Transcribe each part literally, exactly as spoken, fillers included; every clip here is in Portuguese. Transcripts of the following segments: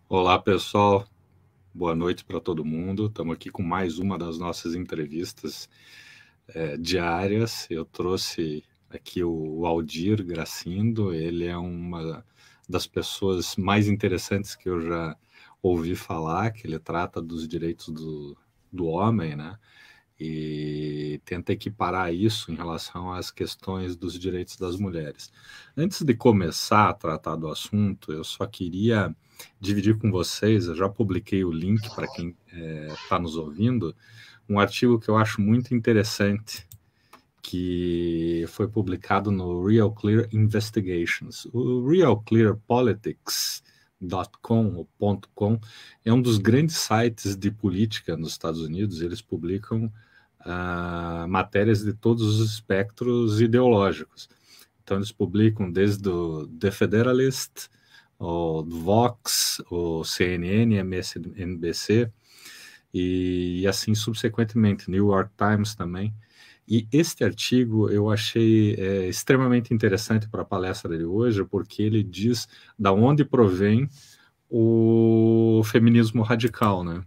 Olá, pessoal. Boa noite para todo mundo. Estamos aqui com mais uma das nossas entrevistas é, diárias. Eu trouxe aqui o Aldir Gracindo. Ele é uma das pessoas mais interessantes que eu já ouvi falar, que ele trata dos direitos do, do homem, né? E tenta equiparar isso em relação às questões dos direitos das mulheres. Antes de começar a tratar do assunto, eu só queria dividir com vocês, eu já publiquei o link para quem está é, nos ouvindo, um artigo que eu acho muito interessante, que foi publicado no Real Clear Investigations. O Real Clear Politics .com, .com é um dos grandes sites de política nos Estados Unidos. Eles publicam uh, matérias de todos os espectros ideológicos. Então eles publicam desde o The Federalist, o Vox, o C N N, M S N B C e assim subsequentemente, New York Times também. E este artigo eu achei é, extremamente interessante para a palestra de hoje, porque ele diz da onde provém o feminismo radical, né?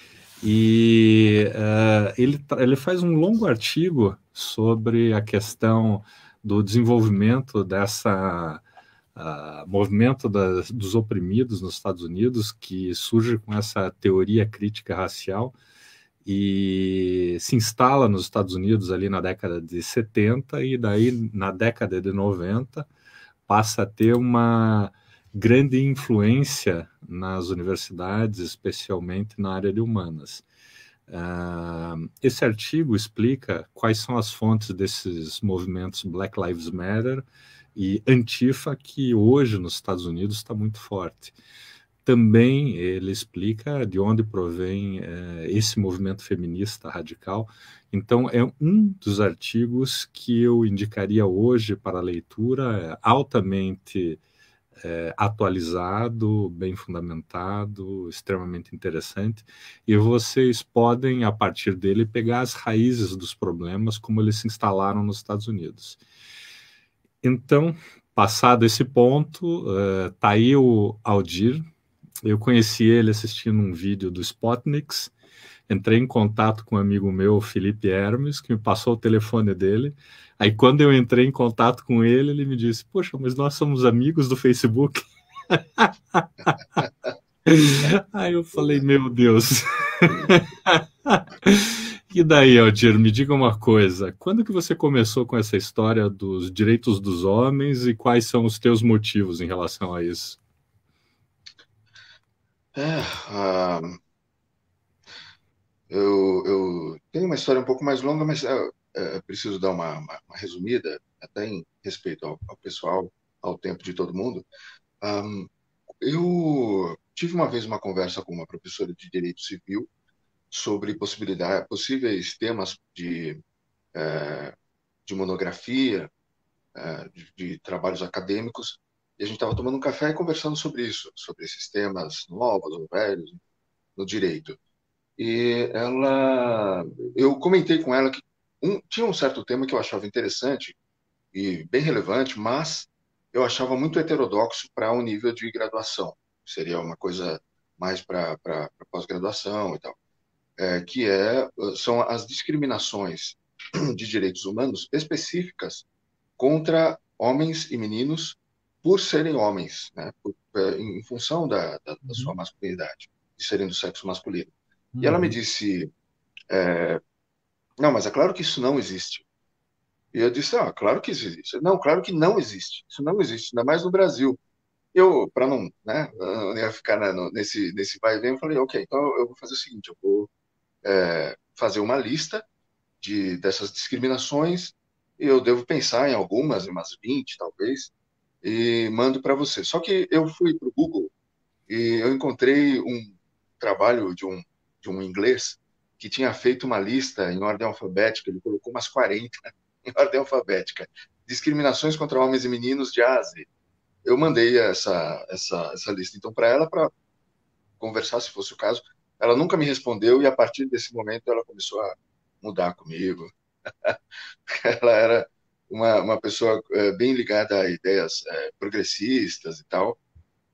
E uh, ele, ele faz um longo artigo sobre a questão do desenvolvimento dessa uh, movimento das, dos oprimidos nos Estados Unidos, que surge com essa teoria crítica racial e se instala nos Estados Unidos ali na década de setenta, e daí na década de noventa passa a ter uma grande influência nas universidades, especialmente na área de humanas. Uh, esse artigo explica quais são as fontes desses movimentos Black Lives Matter e Antifa, que hoje nos Estados Unidos está muito forte. Também ele explica de onde provém é, esse movimento feminista radical. Então, é um dos artigos que eu indicaria hoje para leitura, é altamente é, atualizado, bem fundamentado, extremamente interessante, e vocês podem, a partir dele, pegar as raízes dos problemas, como eles se instalaram nos Estados Unidos. Então, passado esse ponto, está uh, aí o Aldir. Eu conheci ele assistindo um vídeo do Spotniks, entrei em contato com um amigo meu, Felipe Hermes, que me passou o telefone dele. Aí, quando eu entrei em contato com ele, ele me disse, poxa, mas nós somos amigos do Facebook. Aí eu falei, meu Deus. E daí, Aldir, me diga uma coisa, quando que você começou com essa história dos direitos dos homens e quais são os teus motivos em relação a isso? É, ah, eu, eu tenho uma história um pouco mais longa, mas é, é, preciso dar uma, uma- uma resumida, até em respeito ao, ao pessoal, ao tempo de todo mundo. Ahm, eu tive uma vez uma conversa com uma professora de Direito Civil sobre possibilidade, possíveis temas de, eh, de monografia, eh, de, de trabalhos acadêmicos, e a gente estava tomando um café e conversando sobre isso, sobre esses temas novos ou velhos no direito. E ela, eu comentei com ela que um, tinha um certo tema que eu achava interessante e bem relevante, mas eu achava muito heterodoxo para um nível de graduação. Seria uma coisa mais para pós-graduação e tal. É, que é, são as discriminações de direitos humanos específicas contra homens e meninos por serem homens, né? Por, é, em função da, da, da sua Uhum, masculinidade, de serem do sexo masculino. E ela me uhum, disse, não, mas é claro que isso não existe. E eu disse, ah, claro que existe. Não, claro que não existe. Isso não existe, ainda mais no Brasil. Eu, para não, né, eu não ia ficar na- no- nesse, nesse vai e vem, eu falei, ok, então eu vou fazer o seguinte, eu vou é, fazer uma lista de, dessas discriminações, e eu devo pensar em algumas, em umas vinte talvez, e mando para você. Só que eu fui para o Google e eu encontrei um trabalho de um, de um inglês que tinha feito uma lista em ordem alfabética, ele colocou umas quarenta em ordem alfabética. Discriminações contra homens e meninos de Ásia. Eu mandei essa, essa, essa lista então para ela para conversar, se fosse o caso. Ela nunca me respondeu e a partir desse momento ela começou a mudar comigo. Ela era uma, uma pessoa é, bem ligada a ideias é, progressistas e tal.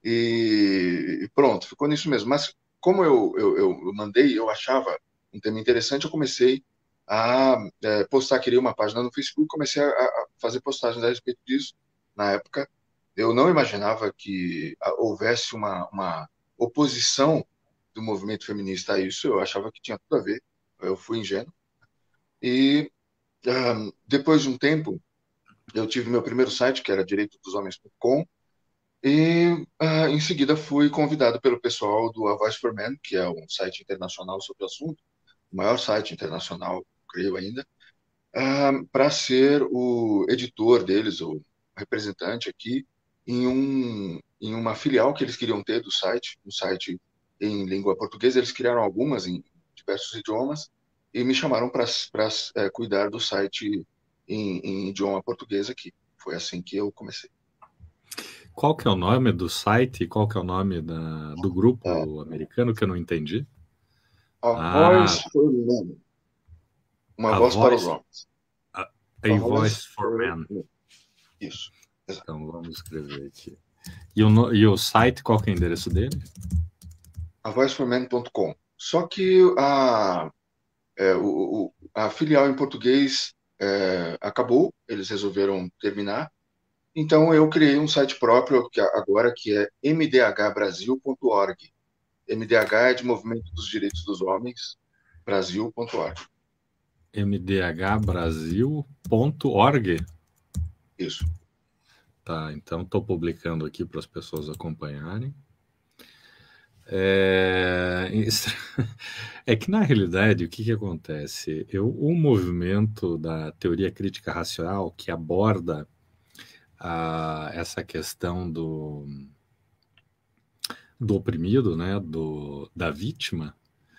E, e pronto, ficou nisso mesmo. Mas como eu, eu, eu, eu mandei, eu achava um tema interessante, eu comecei a é, postar, criei uma página no Facebook, comecei a, a fazer postagens a respeito disso. Na época, eu não imaginava que ah, houvesse uma, uma oposição do movimento feminista a isso, eu achava que tinha tudo a ver, eu fui ingênuo. E ah, depois de um tempo, eu tive meu primeiro site, que era direito dos homens ponto com, e ah, em seguida fui convidado pelo pessoal do A Voice for Men, que é um site internacional sobre o assunto, o maior site internacional, creio ainda, para ser o editor deles, o representante aqui, em, um, em uma filial que eles queriam ter do site, um site em língua portuguesa. Eles criaram algumas em diversos idiomas e me chamaram para é, cuidar do site em, em idioma português aqui. Foi assim que eu comecei. Qual que é o nome do site e qual que é o nome da, do É, grupo americano que eu não entendi? A Ah, Voice for Men, uma a voz para os voz, homens. a, A a Voice Voice for for Men. Men. Isso, exato. Então vamos escrever aqui. E o, no- e o site, qual que é o endereço dele? A voice for men ponto com. Só que a, é, o, o- a filial em português é, acabou, eles resolveram terminar. Então eu criei um site próprio que agora que é m d h brasil ponto org. M D H é de Movimento dos Direitos dos Homens, brasil ponto org. m d h brasil ponto org. Isso. Tá, então estou publicando aqui para as pessoas acompanharem. É... é que, na realidade, o que, que acontece? Eu, o movimento da teoria crítica racial, que aborda a, essa questão do, do oprimido, né, do, da vítima,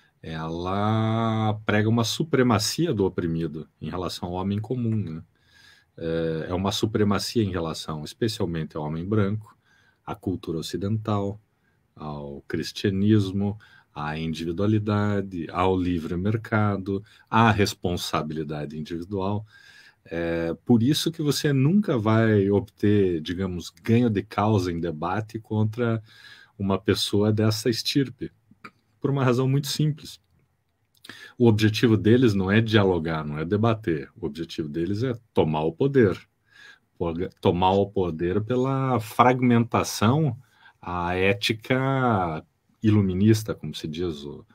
ela prega uma supremacia do oprimido em relação ao homem comum, né? É uma supremacia em relação, especialmente ao homem branco, à cultura ocidental, ao cristianismo, à individualidade, ao livre mercado, à responsabilidade individual. É por isso que você nunca vai obter, digamos, ganho de causa em debate contra uma pessoa dessa estirpe, por uma razão muito simples. O objetivo deles não é dialogar, não é debater. O objetivo deles é tomar o poder. Tomar o poder pela fragmentação à ética iluminista, como se diz. O,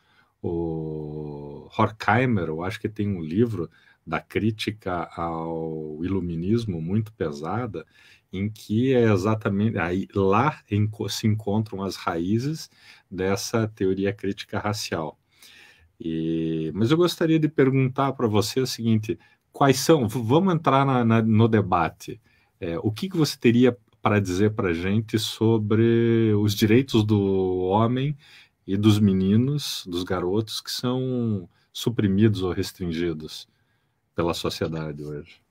o Horkheimer, eu acho que tem um livro da crítica ao iluminismo muito pesada, em que é exatamente aí, lá em, se encontram as raízes dessa teoria crítica racial. E, mas eu gostaria de perguntar para você o seguinte: quais são? Vamos entrar na, na, no debate. É, o que, que você teria para dizer para a gente sobre os direitos do homem e dos meninos, dos garotos, que são suprimidos ou restringidos pela sociedade hoje?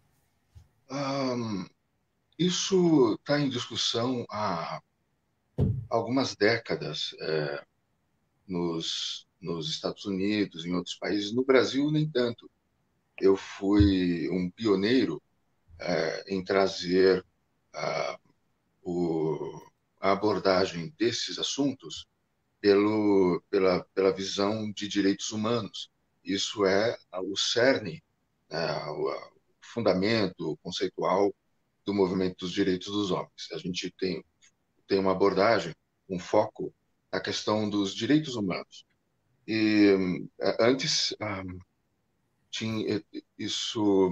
Um, isso está em discussão há algumas décadas é, nos, nos Estados Unidos, em outros países. No Brasil, nem tanto. Eu fui um pioneiro é, em trazer a, o, a abordagem desses assuntos pelo, pela, pela visão de direitos humanos. Isso é o cerne, né, o fundamento conceitual do movimento dos direitos dos homens. A gente tem, tem uma abordagem, um foco na questão dos direitos humanos. E antes um, tinha isso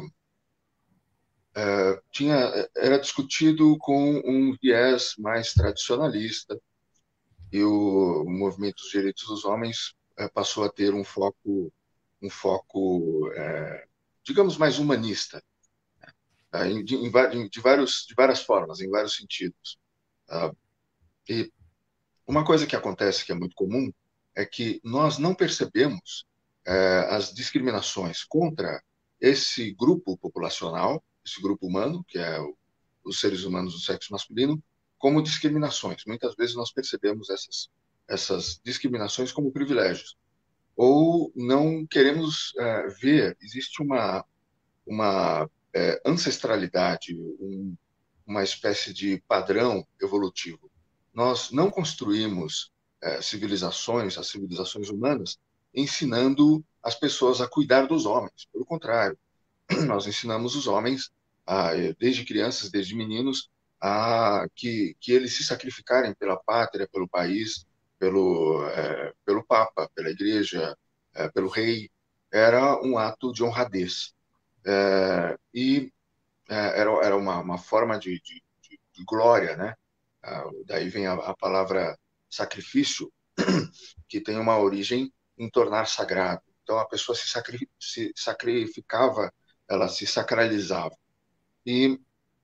uh, tinha era discutido com um viés mais tradicionalista, e o movimento dos direitos dos homens uh, passou a ter um foco um foco uh, digamos mais humanista, uh, em, de, em, de vários de várias formas, em vários sentidos. Uh, e uma coisa que acontece, que é muito comum, é que nós não percebemos eh, as discriminações contra esse grupo populacional, esse grupo humano, que é o, os seres humanos do sexo masculino, como discriminações. Muitas vezes nós percebemos essas, essas discriminações como privilégios. Ou não queremos eh, ver, existe uma, uma eh, ancestralidade, um, uma espécie de padrão evolutivo nós não construímos é, civilizações, as civilizações humanas, ensinando as pessoas a cuidar dos homens. Pelo contrário, nós ensinamos os homens, a, desde crianças, desde meninos, a que, que eles se sacrificarem pela pátria, pelo país, pelo, é, pelo Papa, pela Igreja, é, pelo rei. Era um ato de honradez. É, e é, era, era uma, uma forma de, de, de, de glória, né? Ah, daí vem a, a palavra sacrifício, que tem uma origem em tornar sagrado. Então a pessoa se, sacri, se sacrificava, ela se sacralizava. E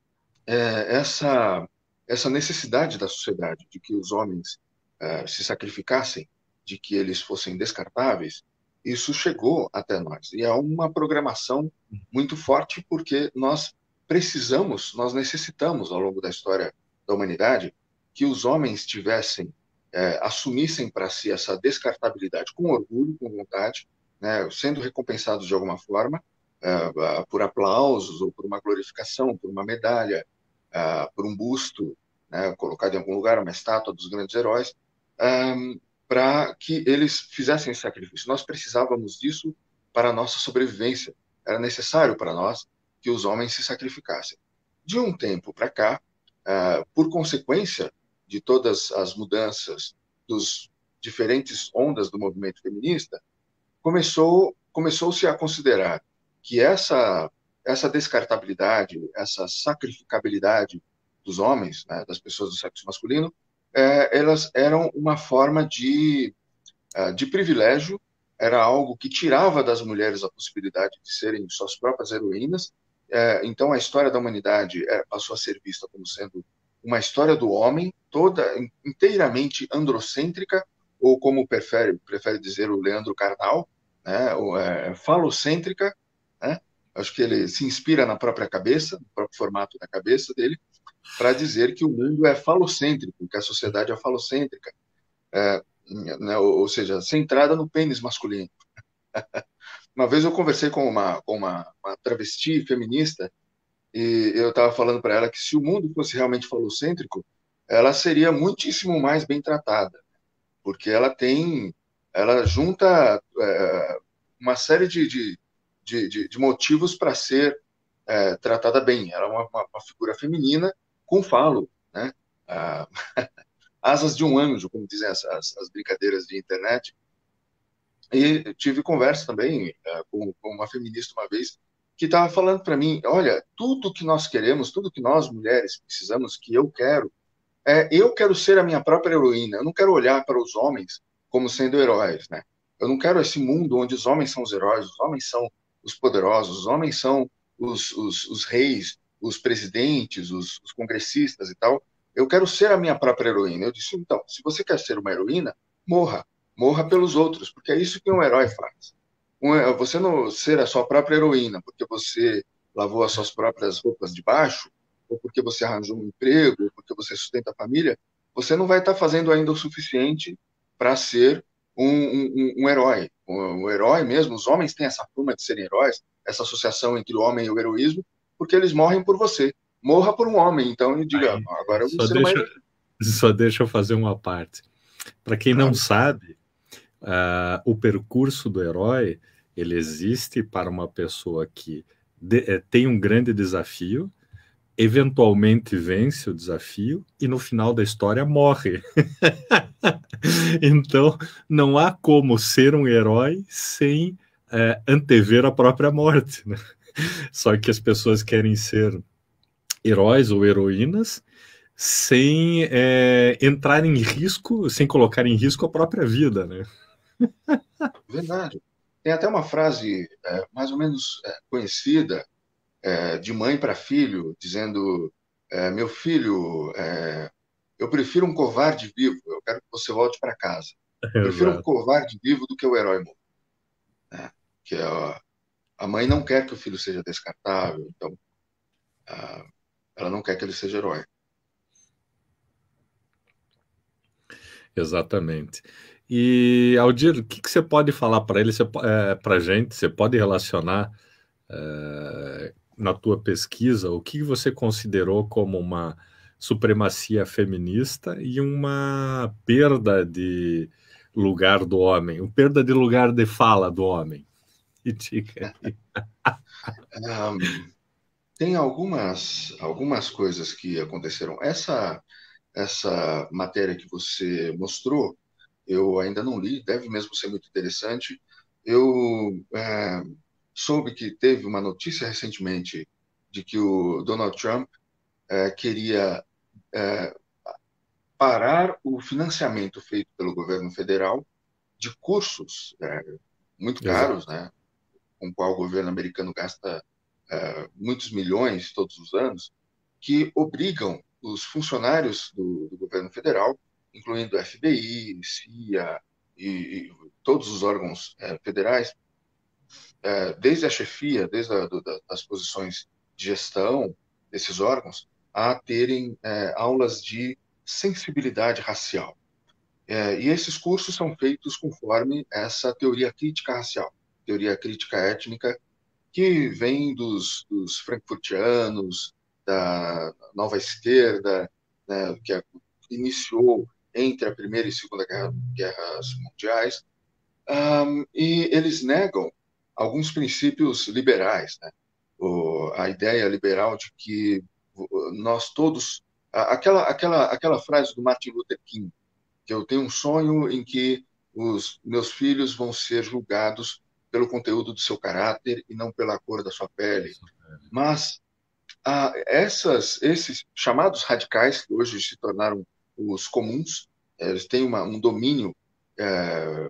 é, essa, essa necessidade da sociedade de que os homens é, se sacrificassem, de que eles fossem descartáveis, isso chegou até nós. E é uma programação muito forte porque nós precisamos, nós necessitamos, ao longo da história da humanidade, que os homens tivessem, é, assumissem para si essa descartabilidade com orgulho, com vontade, né, sendo recompensados de alguma forma, é, por aplausos, ou por uma glorificação, por uma medalha, é, por um busto, né, colocado em algum lugar, uma estátua dos grandes heróis, um, para que eles fizessem esse sacrifício. Nós precisávamos disso para a nossa sobrevivência. Era necessário para nós que os homens se sacrificassem. De um tempo para cá, uh, por consequência de todas as mudanças dos diferentes ondas do movimento feminista, começou, começou-se a considerar que essa, essa descartabilidade, essa sacrificabilidade dos homens, né, das pessoas do sexo masculino, é, elas eram uma forma de, de privilégio, era algo que tirava das mulheres a possibilidade de serem suas próprias heroínas. É, então a história da humanidade é, passou a ser vista como sendo uma história do homem, toda inteiramente androcêntrica, ou como prefere, prefere dizer o Leandro Carnal, né, ou, é, falocêntrica, né? Acho que ele se inspira na própria cabeça, no próprio formato da cabeça dele, para dizer que o mundo é falocêntrico, que a sociedade é falocêntrica, é, né, ou, ou seja, centrada no pênis masculino. Uma vez eu conversei com uma, com uma, uma travesti feminista e eu estava falando para ela que se o mundo fosse realmente falocêntrico, ela seria muitíssimo mais bem tratada, porque ela tem, ela junta é, uma série de, de, de, de, de motivos para ser é, tratada bem. Ela é uma, uma, uma figura feminina com falo, né? Ah, asas de um anjo, como dizem as, as, as brincadeiras de internet. E tive conversa também uh, com, com uma feminista uma vez que estava falando para mim, olha, tudo que nós queremos, tudo que nós mulheres precisamos, que eu quero, é eu quero ser a minha própria heroína. Eu não quero olhar para os homens como sendo heróis, né? Eu não quero esse mundo onde os homens são os heróis, os homens são os poderosos, os homens são os, os, os reis, os presidentes, os, os congressistas e tal. Eu quero ser a minha própria heroína. Eu disse, então, se você quer ser uma heroína, morra. Morra pelos outros, porque é isso que um herói faz. Um, você não ser a sua própria heroína porque você lavou as suas próprias roupas de baixo, ou porque você arranjou um emprego, ou porque você sustenta a família, você não vai estar fazendo ainda o suficiente para ser um, um, um herói. Um, um herói mesmo, os homens têm essa fama de serem heróis, essa associação entre o homem e o heroísmo, porque eles morrem por você. Morra por um homem, então, e diga, Aí, agora eu vou só ser deixa, uma... só deixa eu fazer uma parte. Para quem Claro. não sabe, uh, o percurso do herói, ele existe para uma pessoa que de, é, tem um grande desafio, eventualmente vence o desafio e no final da história morre. Então, não há como ser um herói sem é, antever a própria morte, né? Só que as pessoas querem ser heróis ou heroínas sem é, entrar em risco, sem colocar em risco a própria vida, né? Verdade. Tem até uma frase é, mais ou menos é, conhecida, é, de mãe para filho, dizendo, é, meu filho, é, eu prefiro um covarde vivo, eu quero que você volte para casa. Prefiro um Exato. covarde vivo do que o herói morto. Né? Que a, a mãe não quer que o filho seja descartável, então a, ela não quer que ele seja herói. Exatamente. E, Aldir, o que, que você pode falar para ele, é, para a gente? Você pode relacionar é, na tua pesquisa o que você considerou como uma supremacia feminista e uma perda de lugar do homem, uma perda de lugar de fala do homem. E diga aí. Um, tem algumas, algumas coisas que aconteceram. Essa, essa matéria que você mostrou, eu ainda não li, deve mesmo ser muito interessante. Eu é, soube que teve uma notícia recentemente de que o Donald Trump é, queria é, parar o financiamento feito pelo governo federal de cursos é, muito caros, Exato. né, com o qual o governo americano gasta é, muitos milhões todos os anos, que obrigam os funcionários do, do governo federal, incluindo o F B I, C I A e, e todos os órgãos é, federais, é, desde a chefia, desde a, do, das posições de gestão desses órgãos, a terem é, aulas de sensibilidade racial. É, e esses cursos são feitos conforme essa teoria crítica racial, teoria crítica étnica, que vem dos, dos frankfurtianos, da nova esquerda, né, que a, iniciou entre a Primeira e Segunda Guerra, Guerras Mundiais, um, e eles negam alguns princípios liberais, né? O, a ideia liberal de que nós todos... Aquela, aquela, aquela frase do Martin Luther King, que eu tenho um sonho em que os meus filhos vão ser julgados pelo conteúdo do seu caráter e não pela cor da sua pele. Mas ah, essas, esses chamados radicais, que hoje se tornaram os comuns, eles têm uma, um domínio é,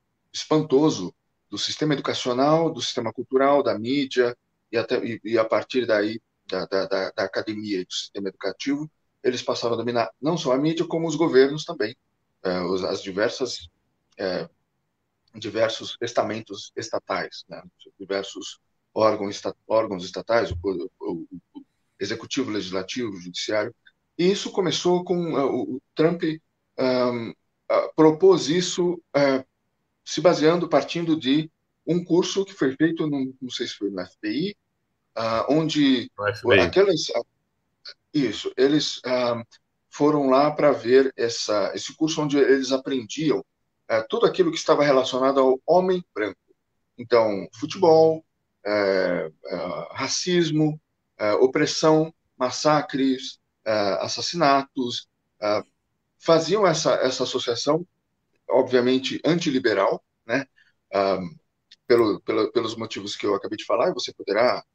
espantoso do sistema educacional, do sistema cultural, da mídia, e, até, e, e a partir daí da, da, da, da academia e do sistema educativo, eles passaram a dominar não só a mídia, como os governos também, é, as diversas é, diversos estamentos estatais, né? Diversos órgãos, órgãos estatais, o, o, o executivo, legislativo, judiciário. E isso começou com uh, o Trump um, uh, propôs isso uh, se baseando, partindo de um curso que foi feito, no, não sei se foi no F B I, uh, onde No F B I. aquelas, isso, eles uh, foram lá para ver essa, esse curso onde eles aprendiam uh, tudo aquilo que estava relacionado ao homem branco. Então, futebol, é, é, racismo, é, opressão, massacres, é, assassinatos, é, faziam essa, essa associação, obviamente, antiliberal, né? Um, pelo, pelo, pelos motivos que eu acabei de falar, e você poderá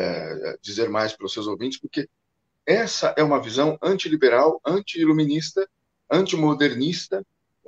é, dizer mais para os seus ouvintes, porque essa é uma visão antiliberal, anti-iluminista, antimodernista.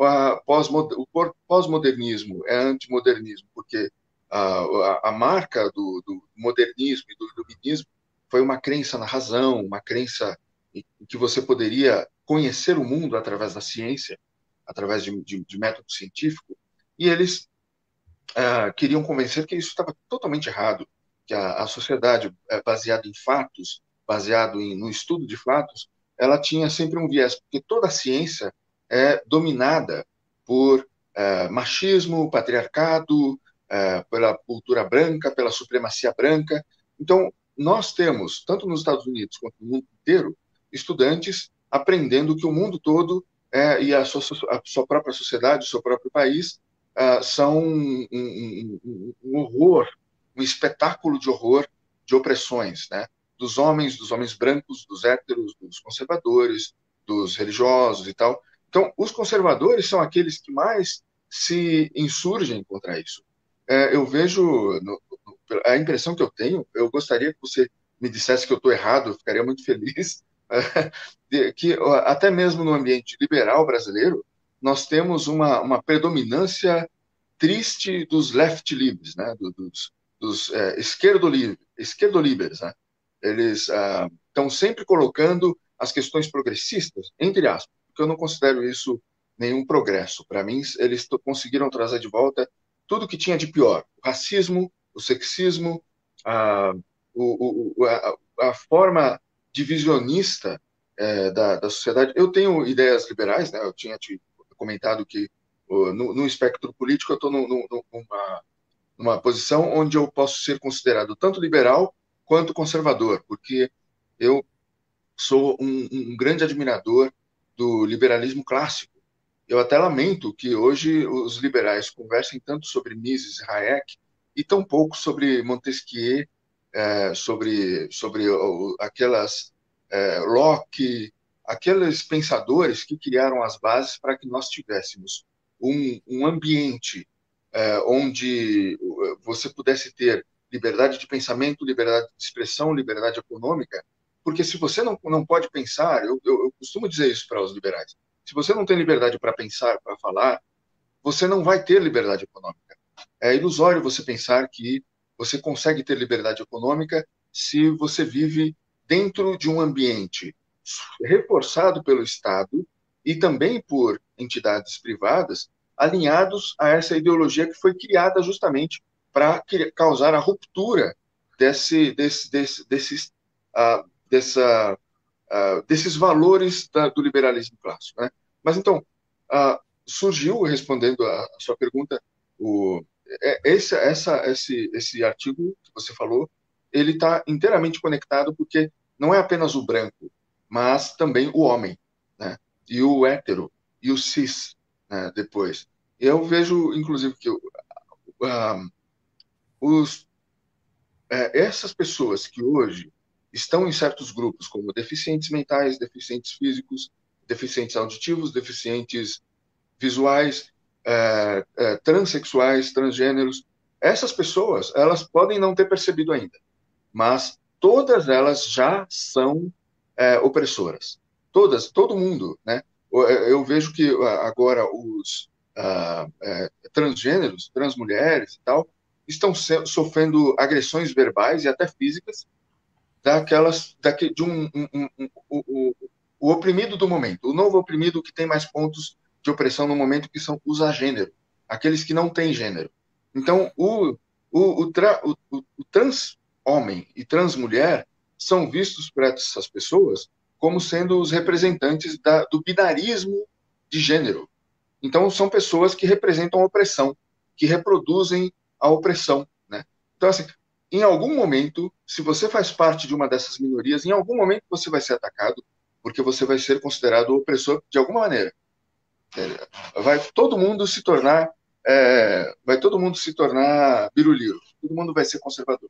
O pós-modernismo é antimodernismo, porque a, a marca do, do modernismo e do iluminismo foi uma crença na razão, uma crença em que você poderia conhecer o mundo através da ciência, através de, de, de método científico, e eles uh, queriam convencer que isso estava totalmente errado, que a, a sociedade é baseada em fatos, baseado em, no estudo de fatos, ela tinha sempre um viés, porque toda a ciência é dominada por uh, machismo, patriarcado, uh, pela cultura branca, pela supremacia branca. Então, nós temos, tanto nos Estados Unidos quanto no mundo inteiro, estudantes aprendendo que o mundo todo é, e a sua, a sua própria sociedade, o seu próprio país, uh, são um, um, um, um horror, um espetáculo de horror, de opressões, né? Dos homens, dos homens brancos, dos héteros, dos conservadores, dos religiosos e tal. Então, os conservadores são aqueles que mais se insurgem contra isso. É, eu vejo, no, no, a impressão que eu tenho, eu gostaria que você me dissesse que eu estou errado, eu ficaria muito feliz, que até mesmo no ambiente liberal brasileiro, nós temos uma, uma predominância triste dos left-libres, né? dos, dos é, esquerdolíberes. Né? Eles ah, estão sempre colocando as questões progressistas, entre aspas, porque eu não considero isso nenhum progresso. Para mim, eles conseguiram trazer de volta tudo que tinha de pior. O racismo, o sexismo, a, o, o, a, a forma divisionista é, da, da sociedade. Eu tenho ideias liberais, né? Eu tinha te comentado que no, no espectro político eu estou numa, numa posição onde eu posso ser considerado tanto liberal quanto conservador, porque eu sou um, um grande admirador do liberalismo clássico. Eu até lamento que hoje os liberais conversem tanto sobre Mises e Hayek e tão pouco sobre Montesquieu, é, sobre, sobre o, aquelas é, Locke, aqueles pensadores que criaram as bases para que nós tivéssemos um, um ambiente é, onde você pudesse ter liberdade de pensamento, liberdade de expressão, liberdade econômica, porque se você não, não pode pensar, eu, eu, eu costumo dizer isso para os liberais, se você não tem liberdade para pensar, para falar, você não vai ter liberdade econômica. É ilusório você pensar que você consegue ter liberdade econômica se você vive dentro de um ambiente reforçado pelo Estado e também por entidades privadas alinhados a essa ideologia que foi criada justamente para causar a ruptura desse, desse, desse, desses, uh, dessa, uh, desses valores da, do liberalismo clássico, né? Mas então, uh, surgiu, respondendo a, a sua pergunta, o, esse, essa, esse, esse artigo que você falou, ele está inteiramente conectado porque não é apenas o branco, mas também o homem, né? E o hétero, e o cis, né? Depois. Eu vejo, inclusive, que uh, os, é, essas pessoas que hoje estão em certos grupos, como deficientes mentais, deficientes físicos, deficientes auditivos, deficientes visuais, é, é, transexuais, transgêneros, essas pessoas, elas podem não ter percebido ainda, mas todas elas já são é, opressoras. Todas, todo mundo, né? Eu vejo que agora os uh, é, transgêneros, transmulheres e tal, estão sofrendo agressões verbais e até físicas daquelas, daque, de um, um, um, um o, o oprimido do momento, o novo oprimido que tem mais pontos de opressão no momento, que são os agênero, aqueles que não têm gênero. Então, o, o, o, tra, o, o trans homem e trans mulher são vistos por essas pessoas como sendo os representantes da, do binarismo de gênero. Então, são pessoas que representam a opressão, que reproduzem a opressão, né? Então, assim, em algum momento, se você faz parte de uma dessas minorias, em algum momento você vai ser atacado, porque você vai ser considerado opressor de alguma maneira. Vai todo mundo se tornar, é, vai todo mundo se tornar biruliro, todo mundo vai ser conservador.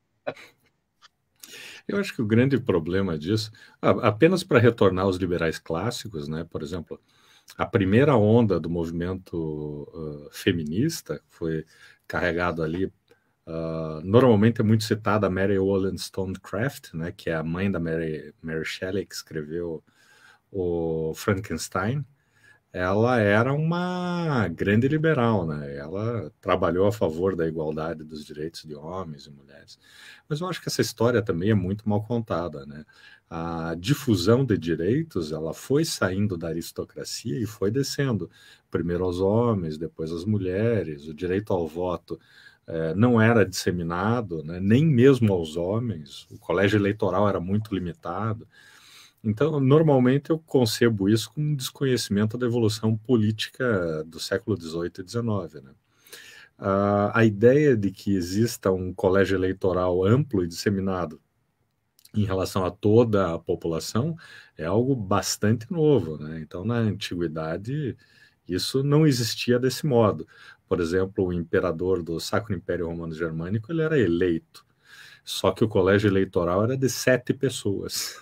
Eu acho que o grande problema disso, apenas para retornar aos liberais clássicos, né, por exemplo, a primeira onda do movimento uh, feminista foi carregado ali, uh, normalmente é muito citada a Mary Wollstonecraft, né, que é a mãe da Mary, Mary Shelley, que escreveu o Frankenstein. Ela era uma grande liberal, né? Ela trabalhou a favor da igualdade dos direitos de homens e mulheres. Mas eu acho que essa história também é muito mal contada, né? A difusão de direitos, ela foi saindo da aristocracia e foi descendo. Primeiro aos homens, depois às mulheres. O direito ao voto eh, não era disseminado, né? Nem mesmo aos homens. O colégio eleitoral era muito limitado. Então, normalmente eu concebo isso com um desconhecimento da evolução política do século dezoito e dezenove, né? Uh, a ideia de que exista um colégio eleitoral amplo e disseminado em relação a toda a população é algo bastante novo, né? Então, na antiguidade, isso não existia desse modo. Por exemplo, o imperador do Sacro Império Romano Germânico, ele era eleito. Só que o colégio eleitoral era de sete pessoas.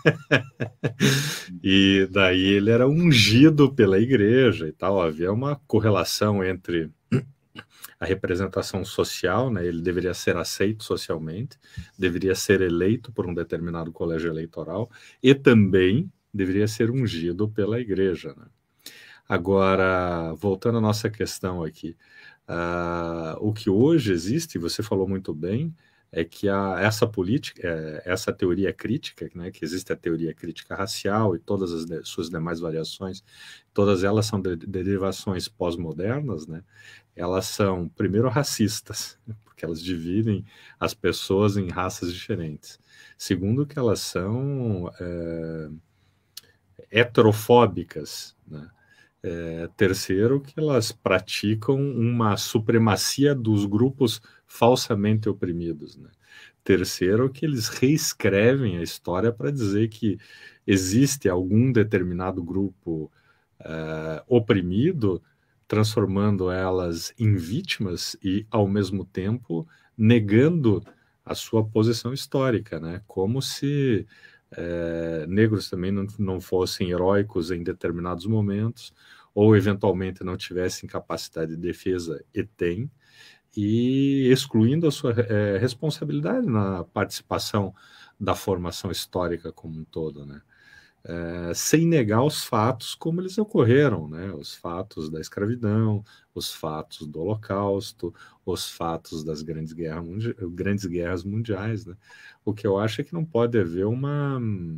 E daí ele era ungido pela igreja e tal. Havia uma correlação entre a representação social, né? Ele deveria ser aceito socialmente, deveria ser eleito por um determinado colégio eleitoral e também deveria ser ungido pela igreja, né? Agora, voltando à nossa questão aqui, uh, o que hoje existe, você falou muito bem, é que a, essa política, é, essa teoria crítica, né, que existe a teoria crítica racial e todas as de, suas demais variações, todas elas são de, de derivações pós-modernas, né? Elas são, primeiro, racistas, porque elas dividem as pessoas em raças diferentes. Segundo, que elas são é, heterofóbicas, né? É, terceiro, que elas praticam uma supremacia dos grupos falsamente oprimidos, né? Terceiro, que eles reescrevem a história para dizer que existe algum determinado grupo uh, oprimido, transformando elas em vítimas e, ao mesmo tempo, negando a sua posição histórica, né? Como se uh, negros também não, não fossem heróicos em determinados momentos, ou eventualmente não tivessem capacidade de defesa, e têm, e excluindo a sua é, responsabilidade na participação da formação histórica como um todo, né? É, sem negar os fatos como eles ocorreram, né? Os fatos da escravidão, os fatos do Holocausto, os fatos das grandes guerras, mundi grandes guerras mundiais, né? O que eu acho é que não pode haver uma,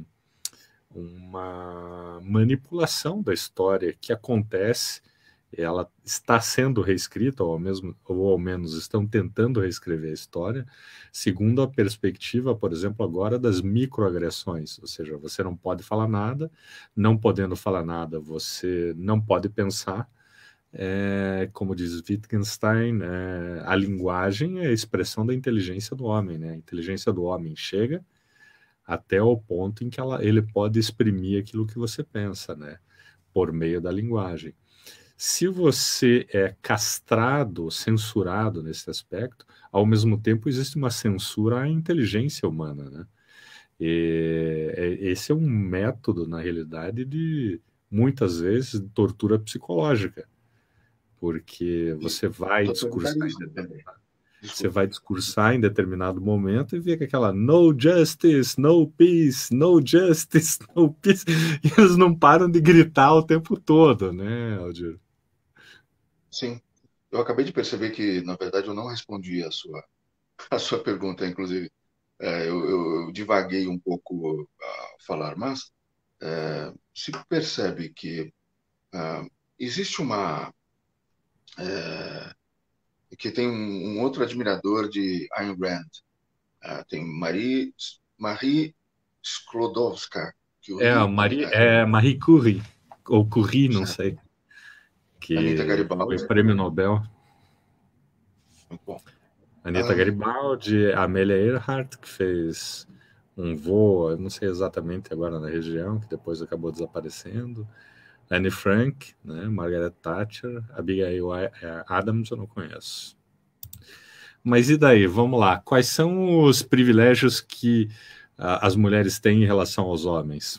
uma manipulação da história que acontece. Ela está sendo reescrita, ou ao, mesmo, ou ao menos estão tentando reescrever a história, segundo a perspectiva, por exemplo, agora das microagressões, ou seja, você não pode falar nada, não podendo falar nada, você não pode pensar, é, como diz Wittgenstein, é, a linguagem é a expressão da inteligência do homem, né? A inteligência do homem chega até o ponto em que ela, ele pode exprimir aquilo que você pensa, né? Por meio da linguagem. Se você é castrado, censurado nesse aspecto, ao mesmo tempo existe uma censura à inteligência humana, né? E esse é um método, na realidade, de muitas vezes de tortura psicológica, porque E você vai discursar em totalitarismo também. determinado, você Desculpa. vai discursar em determinado momento e vê que aquela no justice, no peace, no justice, no peace, e eles não param de gritar o tempo todo, né, Aldir? Sim. Eu acabei de perceber que, na verdade, eu não respondi a sua, a sua pergunta, inclusive. É, eu, eu, eu divaguei um pouco a falar, mas é, se percebe que ah, existe uma. É, que tem um, um outro admirador de Ayn Rand, ah, tem Marie, Marie Sklodowska, É a Curie, Marie, é, é Marie Curie, ou Curie, não certo? sei, Anita que foi Garibaldi, prêmio Nobel. muito bom. Anita Um, Garibaldi, Amélia Earhart, que fez um voo, eu não sei exatamente agora na região, que depois acabou desaparecendo. Anne Frank, né, Margaret Thatcher, Abigail Adams eu não conheço. Mas e daí, vamos lá, quais são os privilégios que uh, as mulheres têm em relação aos homens?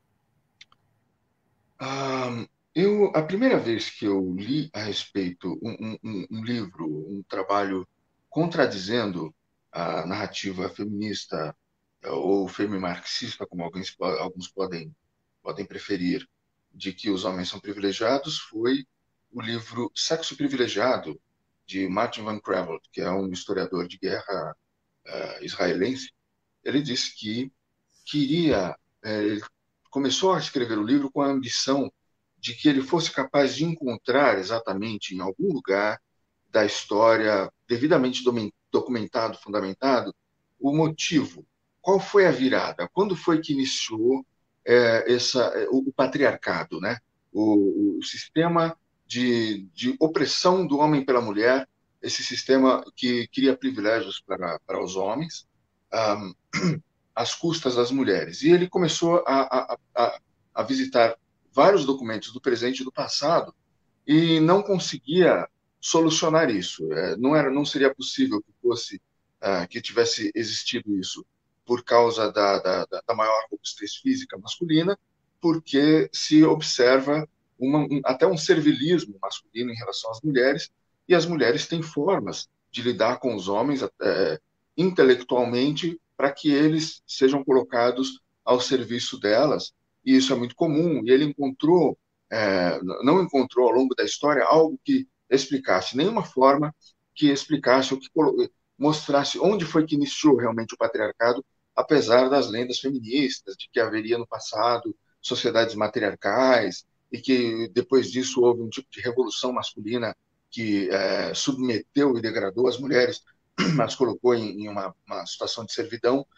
um, eu, a primeira vez que eu li a respeito um, um, um livro, um trabalho contradizendo a narrativa feminista ou femi-marxista, como alguns, alguns podem, podem preferir, de que os homens são privilegiados, foi o livro Sexo Privilegiado, de Martin Van Creveld, que é um historiador de guerra uh, israelense. Ele disse que queria, é, ele começou a escrever o livro com a ambição de que ele fosse capaz de encontrar exatamente em algum lugar da história, devidamente documentado, fundamentado, o motivo. Qual foi a virada? Quando foi que iniciou é, essa, o, o patriarcado, né? O, o sistema de, de opressão do homem pela mulher, esse sistema que cria privilégios para, para os homens, um, às custas das mulheres. E ele começou a, a, a, a visitar vários documentos do presente e do passado e não conseguia solucionar isso. É, não era, não seria possível que fosse uh, que tivesse existido isso por causa da, da, da maior robustez física masculina, porque se observa uma, um, até um servilismo masculino em relação às mulheres, e as mulheres têm formas de lidar com os homens é, intelectualmente para que eles sejam colocados ao serviço delas, e isso é muito comum, e ele encontrou é, não encontrou ao longo da história algo que explicasse, nenhuma forma que explicasse ou que mostrasse onde foi que iniciou realmente o patriarcado, apesar das lendas feministas de que haveria no passado sociedades matriarcais e que depois disso houve um tipo de revolução masculina que é, submeteu e degradou as mulheres, mas colocou em, em uma, uma situação de servidão,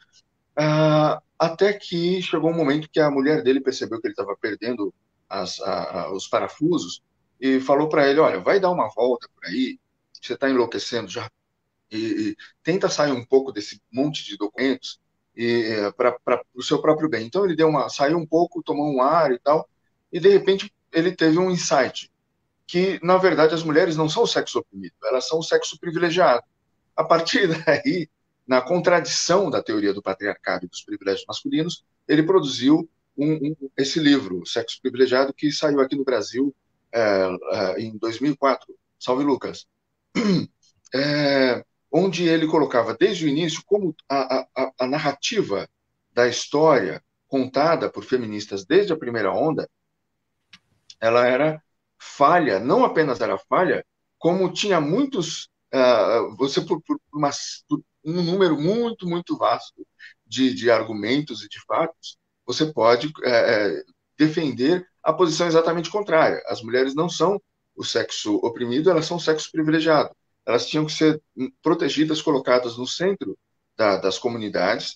ah, até que chegou um momento que a mulher dele percebeu que ele estava perdendo as, a, a, os parafusos e falou para ele, olha, vai dar uma volta por aí, você está enlouquecendo já. e, e tenta sair um pouco desse monte de documentos para o seu próprio bem. Então ele deu uma, saiu um pouco, tomou um ar e tal, e de repente ele teve um insight, que na verdade as mulheres não são o sexo oprimido, elas são o sexo privilegiado. A partir daí, na contradição da teoria do patriarcado e dos privilégios masculinos, ele produziu um, um, esse livro, Sexo Privilegiado, que saiu aqui no Brasil é, é, em dois mil e quatro, salve Lucas, é, onde ele colocava desde o início como a, a, a narrativa da história contada por feministas desde a primeira onda, ela era falha, não apenas era falha, como tinha muitos, uh, você por, por, uma, por um número muito, muito vasto de, de argumentos e de fatos, você pode uh, defender a posição exatamente contrária. As mulheres não são o sexo oprimido, elas são o sexo privilegiado. Elas tinham que ser protegidas, colocadas no centro da, das comunidades,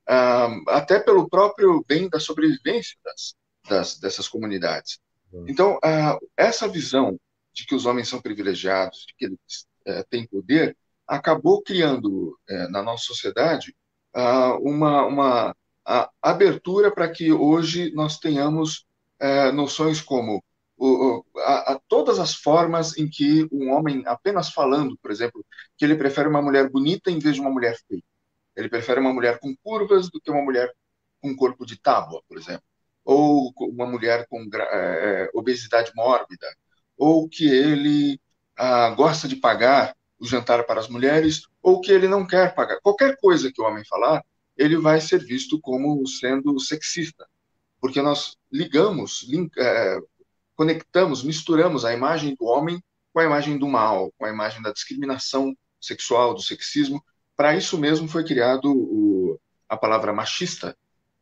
uh, até pelo próprio bem da sobrevivência das, das, dessas comunidades. Então, uh, essa visão de que os homens são privilegiados, de que eles uh, têm poder, acabou criando uh, na nossa sociedade uh, uma, uma uh, abertura para que hoje nós tenhamos uh, noções como o, o, a, a todas as formas em que um homem, apenas falando, por exemplo, que ele prefere uma mulher bonita em vez de uma mulher feia. Ele prefere uma mulher com curvas do que uma mulher com corpo de tábua, por exemplo. Ou uma mulher com é, obesidade mórbida, ou que ele ah, gosta de pagar o jantar para as mulheres, ou que ele não quer pagar. Qualquer coisa que o homem falar, ele vai ser visto como sendo sexista, porque nós ligamos, link, é, conectamos, misturamos a imagem do homem com a imagem do mal, com a imagem da discriminação sexual, do sexismo. Para isso mesmo foi criado o, a palavra machista,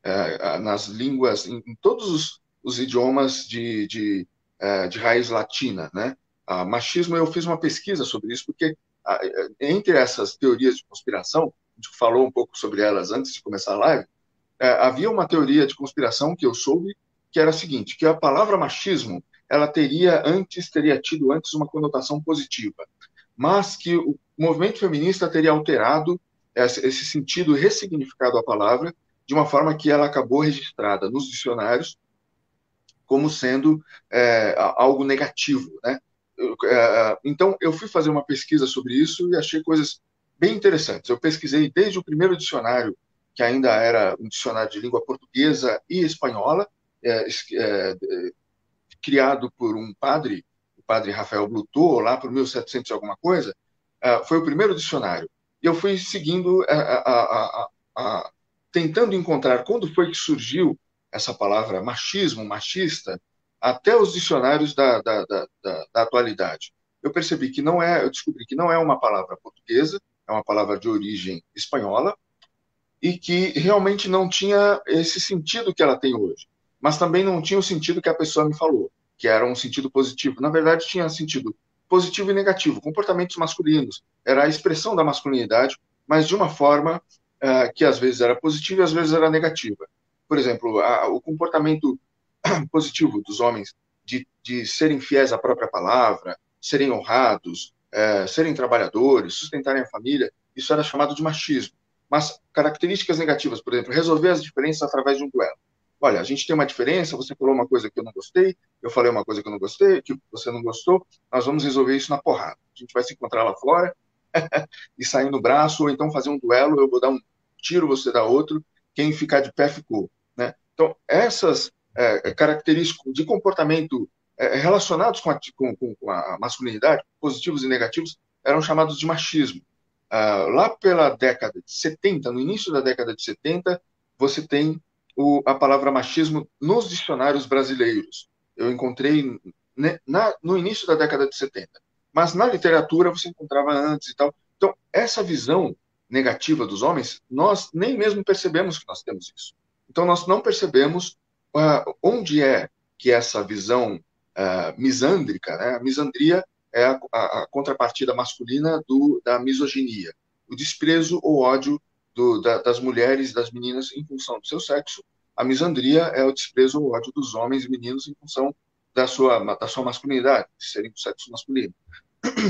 é, nas línguas, em, em todos os, os idiomas de, de, é, de raiz latina, né? A machismo, eu fiz uma pesquisa sobre isso, porque a, entre essas teorias de conspiração, a gente falou um pouco sobre elas antes de começar a live, é, havia uma teoria de conspiração que eu soube, que era a seguinte, que a palavra machismo, ela teria antes, teria tido antes uma conotação positiva, mas que o movimento feminista teria alterado esse, esse sentido, ressignificado a palavra, de uma forma que ela acabou registrada nos dicionários como sendo é, algo negativo, né? Eu, é, então, eu fui fazer uma pesquisa sobre isso e achei coisas bem interessantes. Eu pesquisei desde o primeiro dicionário, que ainda era um dicionário de língua portuguesa e espanhola, é, é, criado por um padre, o padre Rafael Blutot, lá por mil e setecentos e alguma coisa, é, foi o primeiro dicionário. E eu fui seguindo a, a, a, a tentando encontrar quando foi que surgiu essa palavra machismo, machista, até os dicionários da, da, da, da, da atualidade. Eu percebi que não é, eu descobri que não é uma palavra portuguesa, é uma palavra de origem espanhola, e que realmente não tinha esse sentido que ela tem hoje. Mas também não tinha o sentido que a pessoa me falou, que era um sentido positivo. Na verdade, tinha sentido positivo e negativo, comportamentos masculinos. Era a expressão da masculinidade, mas de uma forma Uh, que às vezes era positiva e às vezes era negativa. Por exemplo, a, o comportamento positivo dos homens de, de serem fiéis à própria palavra, serem honrados, uh, serem trabalhadores, sustentarem a família, isso era chamado de machismo. Mas características negativas, por exemplo, resolver as diferenças através de um duelo. Olha, a gente tem uma diferença, você falou uma coisa que eu não gostei, eu falei uma coisa que eu não gostei, que você não gostou, nós vamos resolver isso na porrada. A gente vai se encontrar lá fora e sair no braço, ou então fazer um duelo, eu vou dar um tiro, você dá outro, quem ficar de pé ficou, né? Então, essas é, características de comportamento é, relacionados com a, com, com a masculinidade, positivos e negativos, eram chamados de machismo. Ah, lá pela década de setenta, no início da década de setenta, você tem o, a palavra machismo nos dicionários brasileiros. Eu encontrei né, na, no início da década de setenta. Mas na literatura você encontrava antes e tal. Então, essa visão negativa dos homens, nós nem mesmo percebemos que nós temos isso. Então, nós não percebemos uh, onde é que essa visão uh, misândrica, né? A misandria é a, a, a contrapartida masculina do, da misoginia, o desprezo ou ódio do, da, das mulheres, das meninas em função do seu sexo. A misandria é o desprezo ou ódio dos homens e meninos em função da sua, da sua masculinidade, de serem do sexo masculino.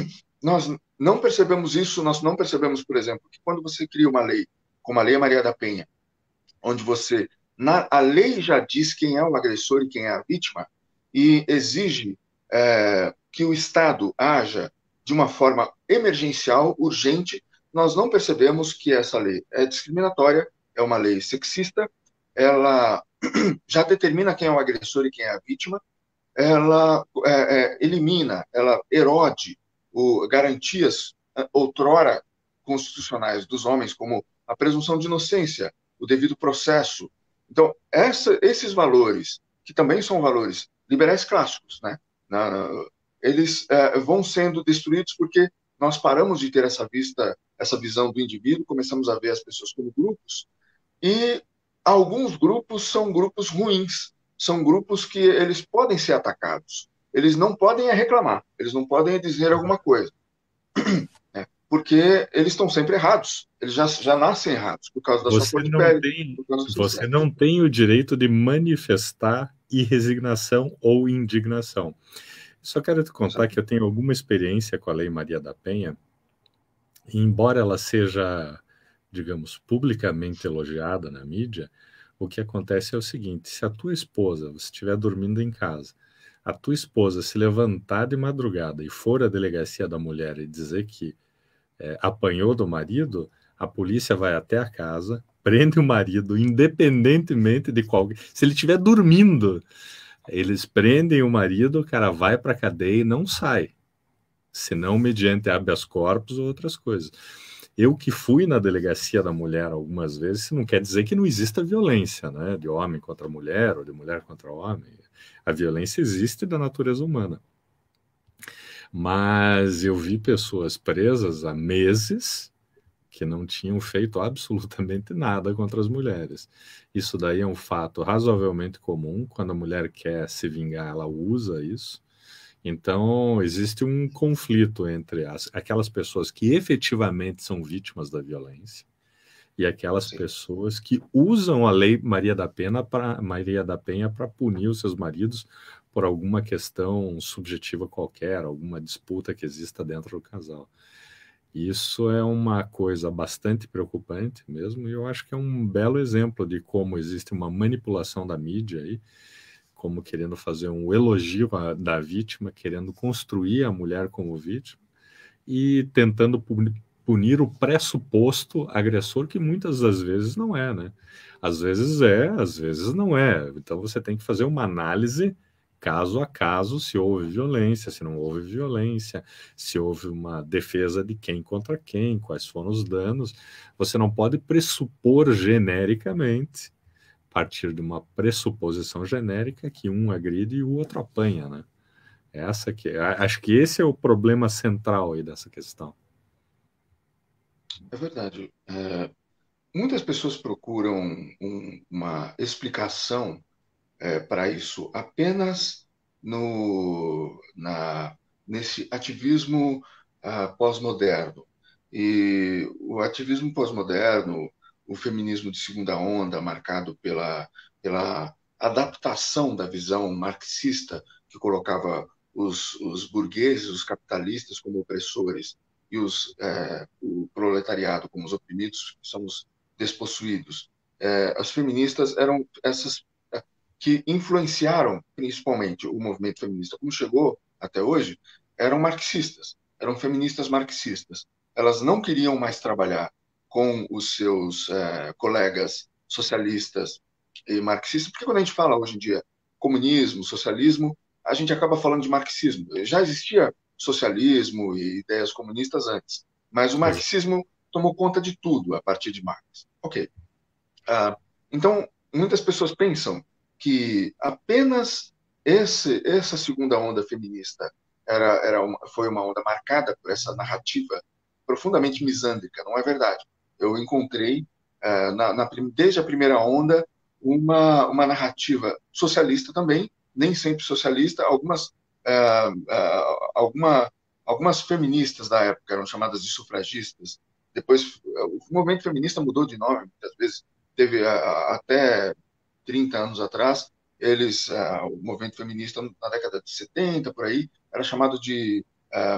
nós não percebemos isso, nós não percebemos, por exemplo, que quando você cria uma lei, como a Lei Maria da Penha, onde você, na, a lei já diz quem é o agressor e quem é a vítima, e exige é, que o Estado haja de uma forma emergencial, urgente, nós não percebemos que essa lei é discriminatória, é uma lei sexista, ela já determina quem é o agressor e quem é a vítima, ela é, é, elimina, ela erode o, garantias é, outrora constitucionais dos homens, como a presunção de inocência, o devido processo. Então, essa, esses valores, que também são valores liberais clássicos, né? Na, na, eles é, vão sendo destruídos porque nós paramos de ter essa vista, essa visão do indivíduo, começamos a ver as pessoas como grupos, e alguns grupos são grupos ruins, são grupos que eles podem ser atacados. Eles não podem reclamar, eles não podem dizer alguma coisa, né? Porque eles estão sempre errados. Eles já, já nascem errados por causa da sua Você cor de não pele, tem, por causa do seu você sexo. não tem o direito de manifestar resignação ou indignação. Só quero te contar que eu tenho alguma experiência com a Lei Maria da Penha, e embora ela seja, digamos, publicamente elogiada na mídia, o que acontece é o seguinte: se a tua esposa, você estiver dormindo em casa, a tua esposa se levantar de madrugada e for à delegacia da mulher e dizer que é, apanhou do marido, a polícia vai até a casa, prende o marido, independentemente de qual. Se ele estiver dormindo, eles prendem o marido, o cara vai para a cadeia e não sai, senão mediante habeas corpus ou outras coisas. Eu que fui na delegacia da mulher algumas vezes, não quer dizer que não exista violência, né? De homem contra mulher ou de mulher contra homem. A violência existe da natureza humana. Mas eu vi pessoas presas há meses que não tinham feito absolutamente nada contra as mulheres. Isso daí é um fato razoavelmente comum. Quando a mulher quer se vingar, ela usa isso. Então, existe um conflito entre as, aquelas pessoas que efetivamente são vítimas da violência e aquelas Sim. pessoas que usam a Lei Maria da Penha para Maria da Penha para punir os seus maridos por alguma questão subjetiva qualquer, alguma disputa que exista dentro do casal. Isso é uma coisa bastante preocupante mesmo, e eu acho que é um belo exemplo de como existe uma manipulação da mídia aí, como querendo fazer um elogio da vítima, querendo construir a mulher como vítima e tentando punir o pressuposto agressor, que muitas das vezes não é, né? Às vezes é, às vezes não é. Então você tem que fazer uma análise caso a caso, se houve violência, se não houve violência, se houve uma defesa de quem contra quem, quais foram os danos. Você não pode pressupor genericamente, a partir de uma pressuposição genérica, que um agride e o outro apanha, né? Essa que, acho que esse é o problema central aí dessa questão. É verdade. É, muitas pessoas procuram um, uma explicação é, para isso apenas no, na, nesse ativismo ah, pós-moderno. E o ativismo pós-moderno, o feminismo de segunda onda, marcado pela, pela adaptação da visão marxista, que colocava os, os burgueses, os capitalistas como opressores e os, é, o proletariado como os oprimidos, que são os despossuídos. É, as feministas eram essas que influenciaram principalmente o movimento feminista, como chegou até hoje, eram marxistas, eram feministas marxistas. Elas não queriam mais trabalhar com os seus é, colegas socialistas e marxistas, porque quando a gente fala hoje em dia comunismo, socialismo, a gente acaba falando de marxismo. Já existia socialismo e ideias comunistas antes, mas o marxismo tomou conta de tudo a partir de Marx. Ok. Ah, então, muitas pessoas pensam que apenas esse, essa segunda onda feminista era, era uma, foi uma onda marcada por essa narrativa profundamente misândrica. Não é verdade. Eu encontrei, ah, na, na, desde a primeira onda, uma, uma narrativa socialista também, nem sempre socialista. Algumas, ah, ah, alguma, algumas feministas da época eram chamadas de sufragistas. Depois, o movimento feminista mudou de nome, muitas vezes. Teve a, até trinta anos atrás, eles, a, o movimento feminista na década de setenta, por aí, era chamado de um,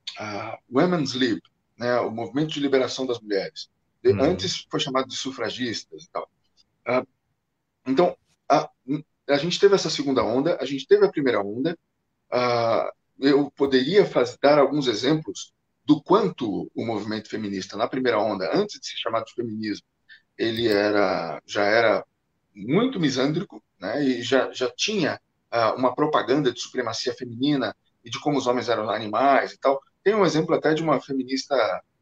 a Women's Lib, né, o movimento de liberação das mulheres. De, Uhum. antes foi chamado de sufragistas e tal. Uh, então, a, a gente teve essa segunda onda, a gente teve a primeira onda. Uh, eu poderia faz, dar alguns exemplos do quanto o movimento feminista, na primeira onda, antes de ser chamado de feminismo, ele era, já era muito misândrico, né, e já, já tinha uh, uma propaganda de supremacia feminina e de como os homens eram animais e tal. Tem um exemplo até de uma feminista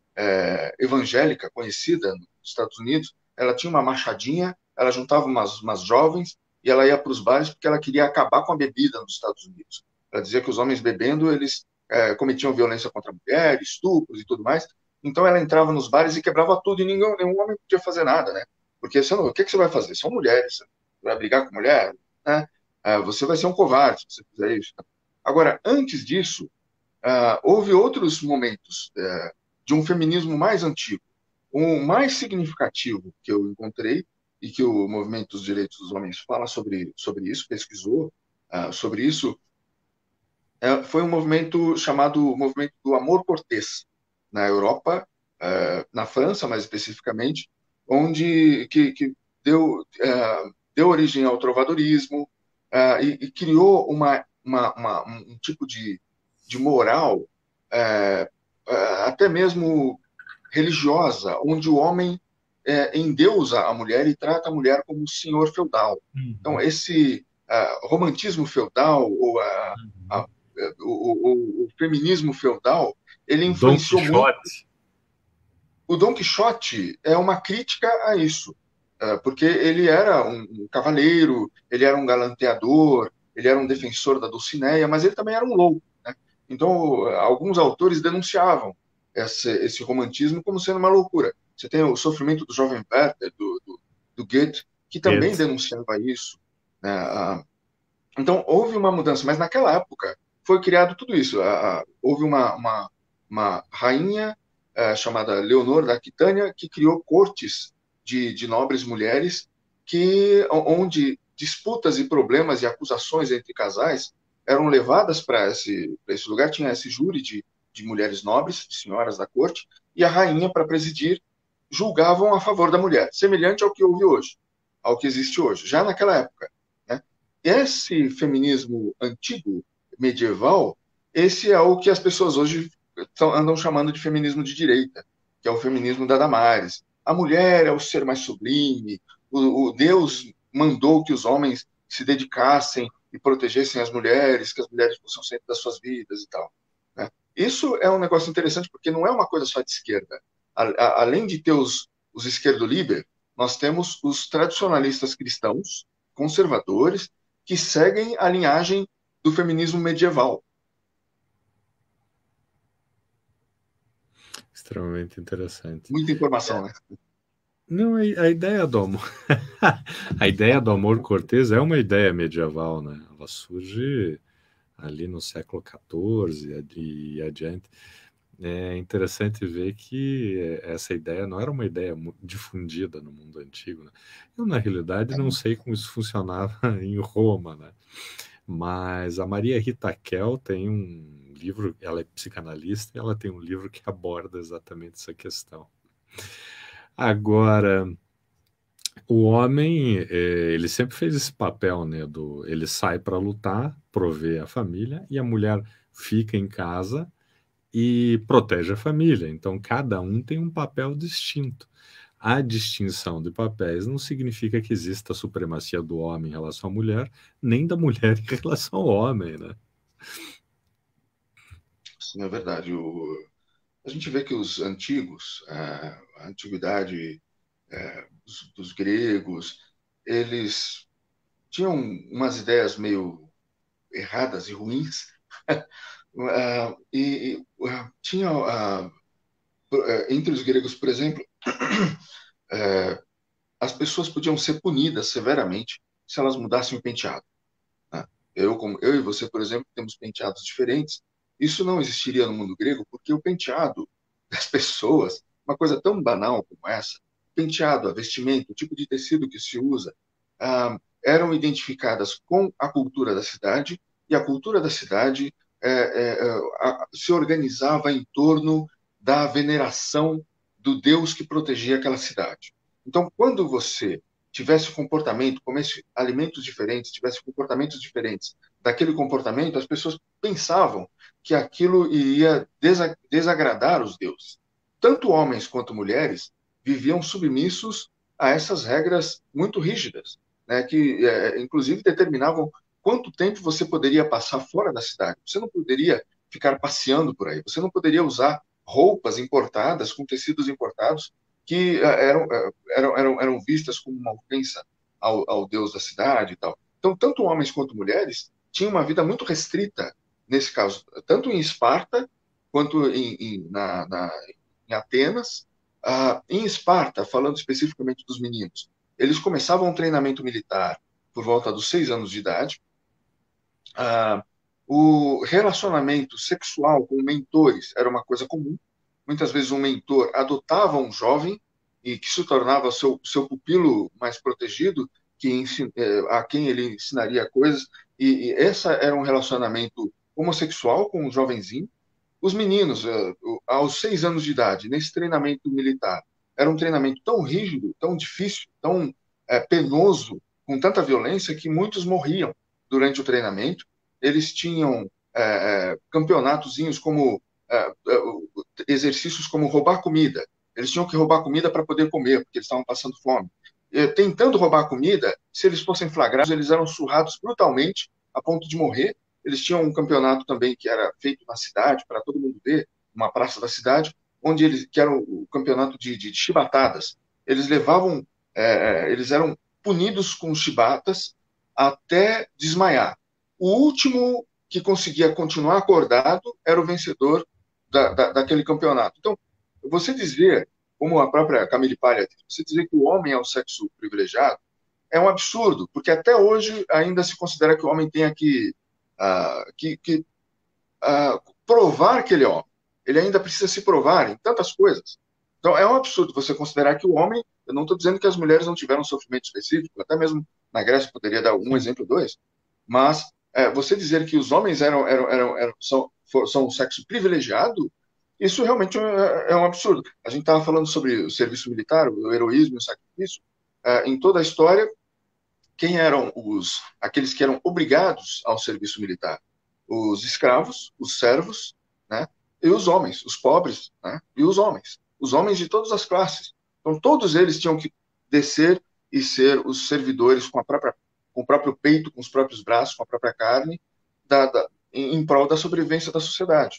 é, evangélica conhecida nos Estados Unidos. Ela tinha uma machadinha, ela juntava umas, umas jovens e ela ia para os bares porque ela queria acabar com a bebida nos Estados Unidos. Ela dizia que os homens bebendo, eles é, cometiam violência contra a mulher, estupros e tudo mais. Então ela entrava nos bares e quebrava tudo e ninguém, nenhum homem podia fazer nada, né? Porque você não, o que, que você vai fazer? São mulheres. Você vai brigar com mulher? Né? É, você vai ser um covarde se você fizer isso. Agora, antes disso, uh, houve outros momentos uh, de um feminismo mais antigo. O mais significativo que eu encontrei e que o movimento dos direitos dos homens fala sobre, sobre isso, pesquisou uh, sobre isso, uh, foi um movimento chamado Movimento do Amor Cortês, na Europa, uh, na França, mais especificamente, onde que, que deu, uh, deu origem ao trovadorismo uh, e, e criou uma, uma, uma, um tipo de, de moral, é, até mesmo religiosa, onde o homem é, endeusa a mulher e trata a mulher como senhor feudal. Então, Uhum. esse uh, romantismo feudal, ou a, a, Uhum. o, o, o feminismo feudal, ele Dom influenciou muito. Quixote. O Dom Quixote é uma crítica a isso, porque ele era um cavaleiro, ele era um galanteador, ele era um defensor da Dulcinea, mas ele também era um louco, né? Então, alguns autores denunciavam esse, esse romantismo como sendo uma loucura. Você tem o Sofrimento do Jovem Werther, do, do, do Goethe, que também Goethe. denunciava isso, né? Então, houve uma mudança, mas naquela época foi criado tudo isso. Houve uma, uma, uma rainha eh, chamada Leonor da Aquitânia que criou cortes de, de nobres mulheres que, onde disputas e problemas e acusações entre casais eram levadas para esse, esse lugar. Tinha esse júri de, de mulheres nobres, de senhoras da corte, e a rainha, para presidir, julgavam a favor da mulher, semelhante ao que houve hoje, ao que existe hoje. Já naquela época, né? Esse feminismo antigo, medieval, esse é o que as pessoas hoje andam chamando de feminismo de direita, que é o feminismo da Damares. A mulher é o ser mais sublime, o, o Deus mandou que os homens se dedicassem e protegessem as mulheres, que as mulheres fossem o centro das suas vidas e tal, né? Isso é um negócio interessante porque não é uma coisa só de esquerda. A, a, além de ter os, os esquerdo-liber, nós temos os tradicionalistas cristãos, conservadores, que seguem a linhagem do feminismo medieval. Extremamente interessante. Muita informação, né? Não, a, a ideia do amor, a ideia do amor cortês é uma ideia medieval, né? Ela surge ali no século quatorze e adiante. É interessante ver que essa ideia não era uma ideia difundida no mundo antigo, né? Eu, na realidade, não sei como isso funcionava em Roma, né? Mas a Maria Rita Kell tem um livro, ela é psicanalista, e ela tem um livro que aborda exatamente essa questão. Agora, o homem, é, ele sempre fez esse papel, né, do, ele sai para lutar, prover a família, e a mulher fica em casa e protege a família. Então, cada um tem um papel distinto. A distinção de papéis não significa que exista a supremacia do homem em relação à mulher, nem da mulher em relação ao homem, né? Sim, é verdade. O... A gente vê que os antigos, a antiguidade é, dos, dos gregos, eles tinham umas ideias meio erradas e ruins. uh, e, e uh, tinha, uh, entre os gregos, por exemplo, uh, as pessoas podiam ser punidas severamente se elas mudassem o penteado, né? Eu, como eu e você, por exemplo, temos penteados diferentes. Isso não existiria no mundo grego, porque o penteado das pessoas, uma coisa tão banal como essa, o penteado, a vestimenta, o tipo de tecido que se usa, ah, eram identificadas com a cultura da cidade, e a cultura da cidade é, é, a, se organizava em torno da veneração do Deus que protegia aquela cidade. Então, quando você tivesse comportamento, comesse alimentos diferentes, tivesse comportamentos diferentes daquele comportamento, as pessoas pensavam que aquilo iria desagradar os deuses. Tanto homens quanto mulheres viviam submissos a essas regras muito rígidas, né, que, é, inclusive, determinavam quanto tempo você poderia passar fora da cidade. Você não poderia ficar passeando por aí, você não poderia usar roupas importadas, com tecidos importados, que eram, eram, eram, eram vistas como uma ofensa ao, ao deus da cidade e tal. Então, tanto homens quanto mulheres tinham uma vida muito restrita, nesse caso, tanto em Esparta, quanto em, em, na, na, em Atenas. Uh, em Esparta, falando especificamente dos meninos, eles começavam um treinamento militar por volta dos seis anos de idade. Uh, o relacionamento sexual com mentores era uma coisa comum. Muitas vezes um mentor adotava um jovem e que se tornava seu, seu pupilo mais protegido, que ensin, a quem ele ensinaria coisas, e, e esse era um relacionamento homossexual com um jovenzinho. Os meninos, aos seis anos de idade, nesse treinamento militar, era um treinamento tão rígido, tão difícil, tão é, penoso, com tanta violência, que muitos morriam durante o treinamento. Eles tinham é, campeonatozinhos como é, exercícios como roubar comida. Eles tinham que roubar comida para poder comer, porque eles estavam passando fome. E, tentando roubar comida, se eles fossem flagrados, eles eram surrados brutalmente a ponto de morrer. Eles tinham um campeonato também que era feito na cidade, para todo mundo ver, uma praça da cidade, onde eles, que era o campeonato de, de, de chibatadas. Eles levavam, é, eles eram punidos com chibatas até desmaiar. O último que conseguia continuar acordado era o vencedor da, da, daquele campeonato. Então, você dizer, como a própria Camille Paglia, você dizer que o homem é o sexo privilegiado é um absurdo, porque até hoje ainda se considera que o homem tenha que Uh, que, que uh, provar que ele é homem. Ele ainda precisa se provar em tantas coisas. Então, é um absurdo você considerar que o homem... Eu não estou dizendo que as mulheres não tiveram sofrimento específico, até mesmo na Grécia poderia dar um exemplo, dois, mas é, você dizer que os homens eram, eram, eram, eram, são, for, são um sexo privilegiado, isso realmente é, é um absurdo. A gente estava falando sobre o serviço militar, o heroísmo e o sacrifício. É, em toda a história, quem eram os aqueles que eram obrigados ao serviço militar? Os escravos, os servos, né? E os homens, os pobres, né? E os homens, os homens de todas as classes. Então todos eles tinham que descer e ser os servidores com a própria, com o próprio peito, com os próprios braços, com a própria carne, da, da, em, em prol da sobrevivência da sociedade.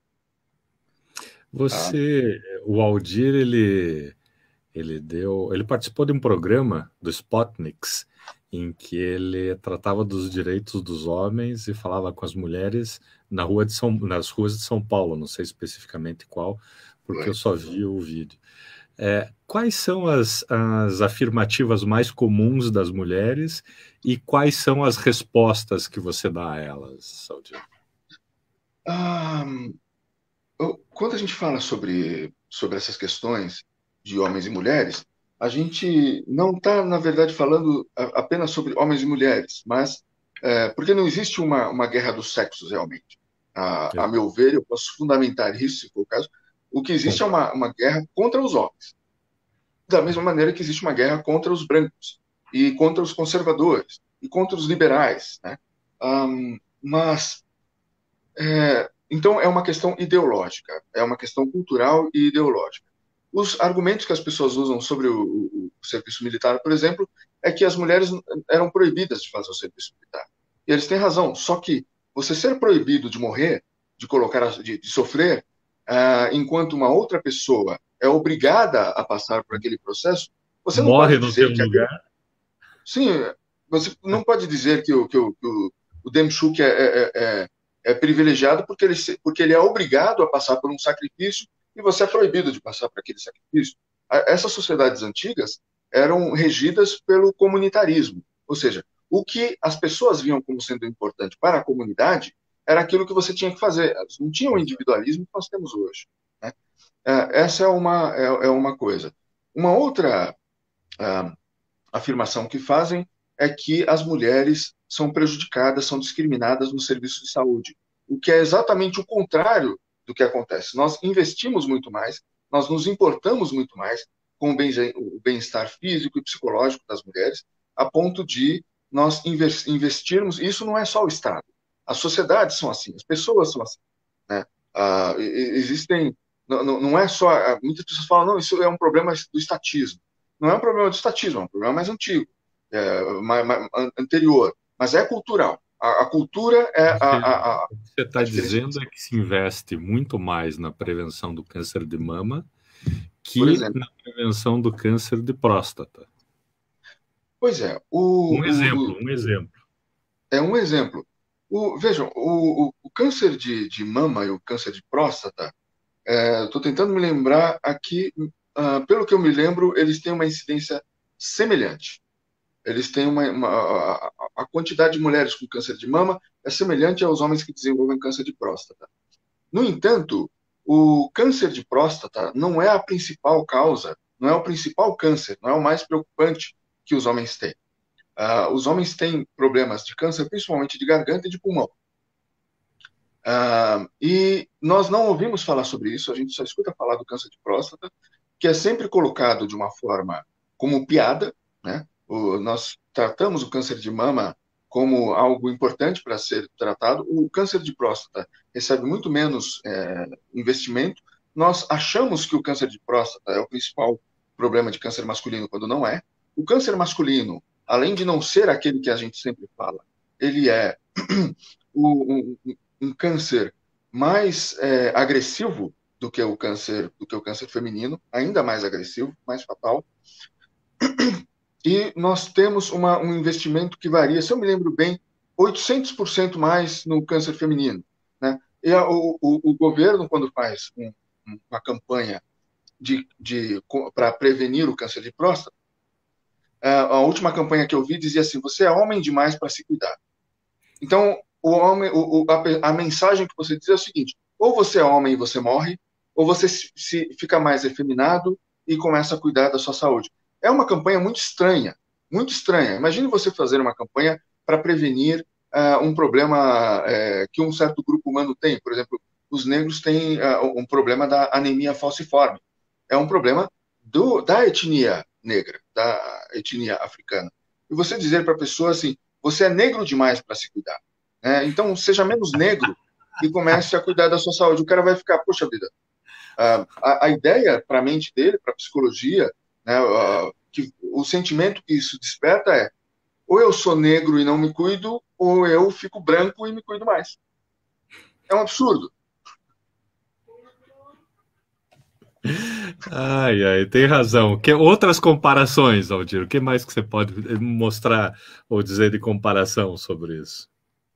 Você, ah. o Aldir, ele ele deu, ele participou de um programa do Spotniks, em que ele tratava dos direitos dos homens e falava com as mulheres na rua de São, nas ruas de São Paulo, não sei especificamente qual, porque eu só vi o vídeo. É, quais são as, as afirmativas mais comuns das mulheres e quais são as respostas que você dá a elas, Saldir? Ah, quando a gente fala sobre, sobre essas questões de homens e mulheres, a gente não está, na verdade, falando apenas sobre homens e mulheres, mas é, porque não existe uma, uma guerra dos sexos, realmente. A, a meu ver, eu posso fundamentar isso, se for o caso, o que existe é uma, uma guerra contra os homens. Da mesma maneira que existe uma guerra contra os brancos, e contra os conservadores, e contra os liberais. Né? Um, mas, é, então, é uma questão ideológica, é uma questão cultural e ideológica. Os argumentos que as pessoas usam sobre o, o, o serviço militar, por exemplo, é que as mulheres eram proibidas de fazer o serviço militar. E eles têm razão, só que você ser proibido de morrer, de colocar, de, de sofrer, uh, enquanto uma outra pessoa é obrigada a passar por aquele processo, você não morre pode dizer no que lugar. Aquele... Sim, você não pode dizer que o, que o, que o, o Demchuk é, é, é, é privilegiado porque ele, porque ele é obrigado a passar por um sacrifício e você é proibido de passar por aquele sacrifício. Essas sociedades antigas eram regidas pelo comunitarismo, ou seja, o que as pessoas viam como sendo importante para a comunidade era aquilo que você tinha que fazer. Elas não tinham o individualismo que nós temos hoje. Né? Essa é uma, é, é uma coisa. Uma outra uh, afirmação que fazem é que as mulheres são prejudicadas, são discriminadas no serviço de saúde. o que é exatamente o contrário do que acontece. Nós investimos muito mais, nós nos importamos muito mais com o bem-estar físico e psicológico das mulheres, a ponto de nós investirmos. Isso não é só o Estado. As sociedades são assim, as pessoas são assim, né? Ah, existem, não, não é só, muitas pessoas falam, não, isso é um problema do estatismo. Não é um problema do estatismo, é um problema mais antigo, é, mais, mais, anterior, mas é cultural. A, a cultura é a, a, a, o que você está dizendo é que se investe muito mais na prevenção do câncer de mama que na prevenção do câncer de próstata. Pois é. O, um exemplo, o, um exemplo. É um exemplo. O, vejam, o, o, o câncer de, de mama e o câncer de próstata, estou é, tentando me lembrar aqui, uh, pelo que eu me lembro, eles têm uma incidência semelhante. Eles têm uma, uma a, a quantidade de mulheres com câncer de mama é semelhante aos homens que desenvolvem câncer de próstata. No entanto, o câncer de próstata não é a principal causa, não é o principal câncer, não é o mais preocupante que os homens têm. Uh, os homens têm problemas de câncer, principalmente de garganta e de pulmão. Uh, e nós não ouvimos falar sobre isso, a gente só escuta falar do câncer de próstata, que é sempre colocado de uma forma como piada, né? O, nós tratamos o câncer de mama como algo importante para ser tratado. O câncer de próstata recebe muito menos é, investimento. Nós achamos que o câncer de próstata é o principal problema de câncer masculino, quando não é. O câncer masculino, além de não ser aquele que a gente sempre fala, ele é um, um, um câncer mais é, agressivo do que o câncer do que o câncer feminino, ainda mais agressivo, mais fatal. E nós temos uma, um investimento que varia, se eu me lembro bem, oitocentos por cento mais no câncer feminino, né? E a, o, o, o governo, quando faz um, uma campanha de, de, para prevenir o câncer de próstata, a última campanha que eu vi dizia assim: você é homem demais para se cuidar. Então, o homem, o, a, a mensagem que você diz é o seguinte: ou você é homem e você morre, ou você se, se fica mais efeminado e começa a cuidar da sua saúde. É uma campanha muito estranha, muito estranha. Imagine você fazer uma campanha para prevenir uh, um problema uh, que um certo grupo humano tem. Por exemplo, os negros têm uh, um problema da anemia falciforme. É um problema do, da etnia negra, da etnia africana. E você dizer para a pessoa assim: você é negro demais para se cuidar, né? Então seja menos negro e comece a cuidar da sua saúde. O cara vai ficar, poxa vida, uh, a, a ideia para a mente dele, para a psicologia, né, uh, que o sentimento que isso desperta é: ou eu sou negro e não me cuido, ou eu fico branco e me cuido mais. É um absurdo. Ai, ai, tem razão. Que outras comparações, Aldir? O que mais que você pode mostrar ou dizer de comparação sobre isso?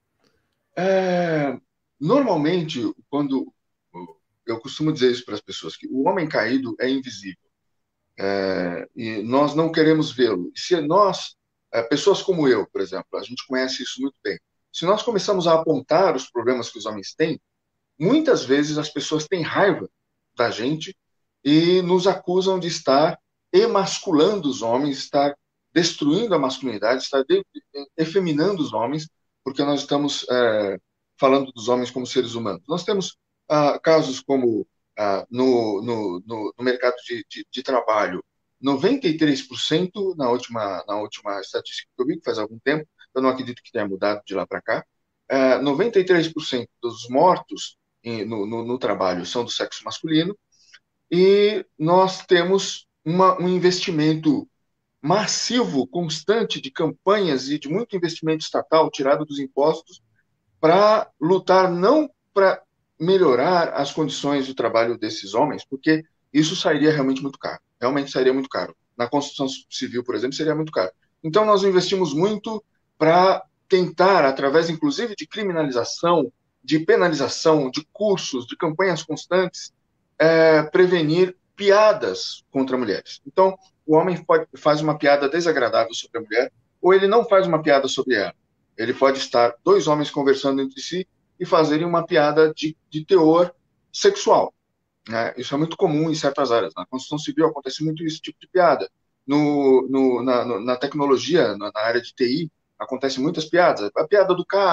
É, normalmente, quando eu costumo dizer isso para as pessoas, que o homem caído é invisível. É, e nós não queremos vê-lo. E se nós, é, pessoas como eu, por exemplo, a gente conhece isso muito bem. Se nós começamos a apontar os problemas que os homens têm, muitas vezes as pessoas têm raiva da gente e nos acusam de estar emasculando os homens, estar destruindo a masculinidade, estar de, efeminando os homens, porque nós estamos é, falando dos homens como seres humanos. Nós temos ah, casos como ah, no, no, no, no mercado de, de, de trabalho, noventa e três por cento na última, na última estatística que eu vi, que faz algum tempo, eu não acredito que tenha mudado de lá para cá, ah, noventa e três por cento dos mortos em, no, no, no trabalho são do sexo masculino, e nós temos uma, um investimento massivo, constante de campanhas e de muito investimento estatal tirado dos impostos para lutar não para melhorar as condições de trabalho desses homens, porque isso sairia realmente muito caro. Realmente sairia muito caro. Na construção civil, por exemplo, seria muito caro. Então, nós investimos muito para tentar, através, inclusive, de criminalização, de penalização, de cursos, de campanhas constantes, é, prevenir piadas contra mulheres. Então, o homem pode, faz uma piada desagradável sobre a mulher, ou ele não faz uma piada sobre ela. Ele pode estar dois homens conversando entre si e fazerem uma piada de, de teor sexual, né? Isso é muito comum em certas áreas. Na construção civil acontece muito esse tipo de piada. No, no, na, no, na tecnologia, na, na área de T I, acontecem muitas piadas. A piada do cabo,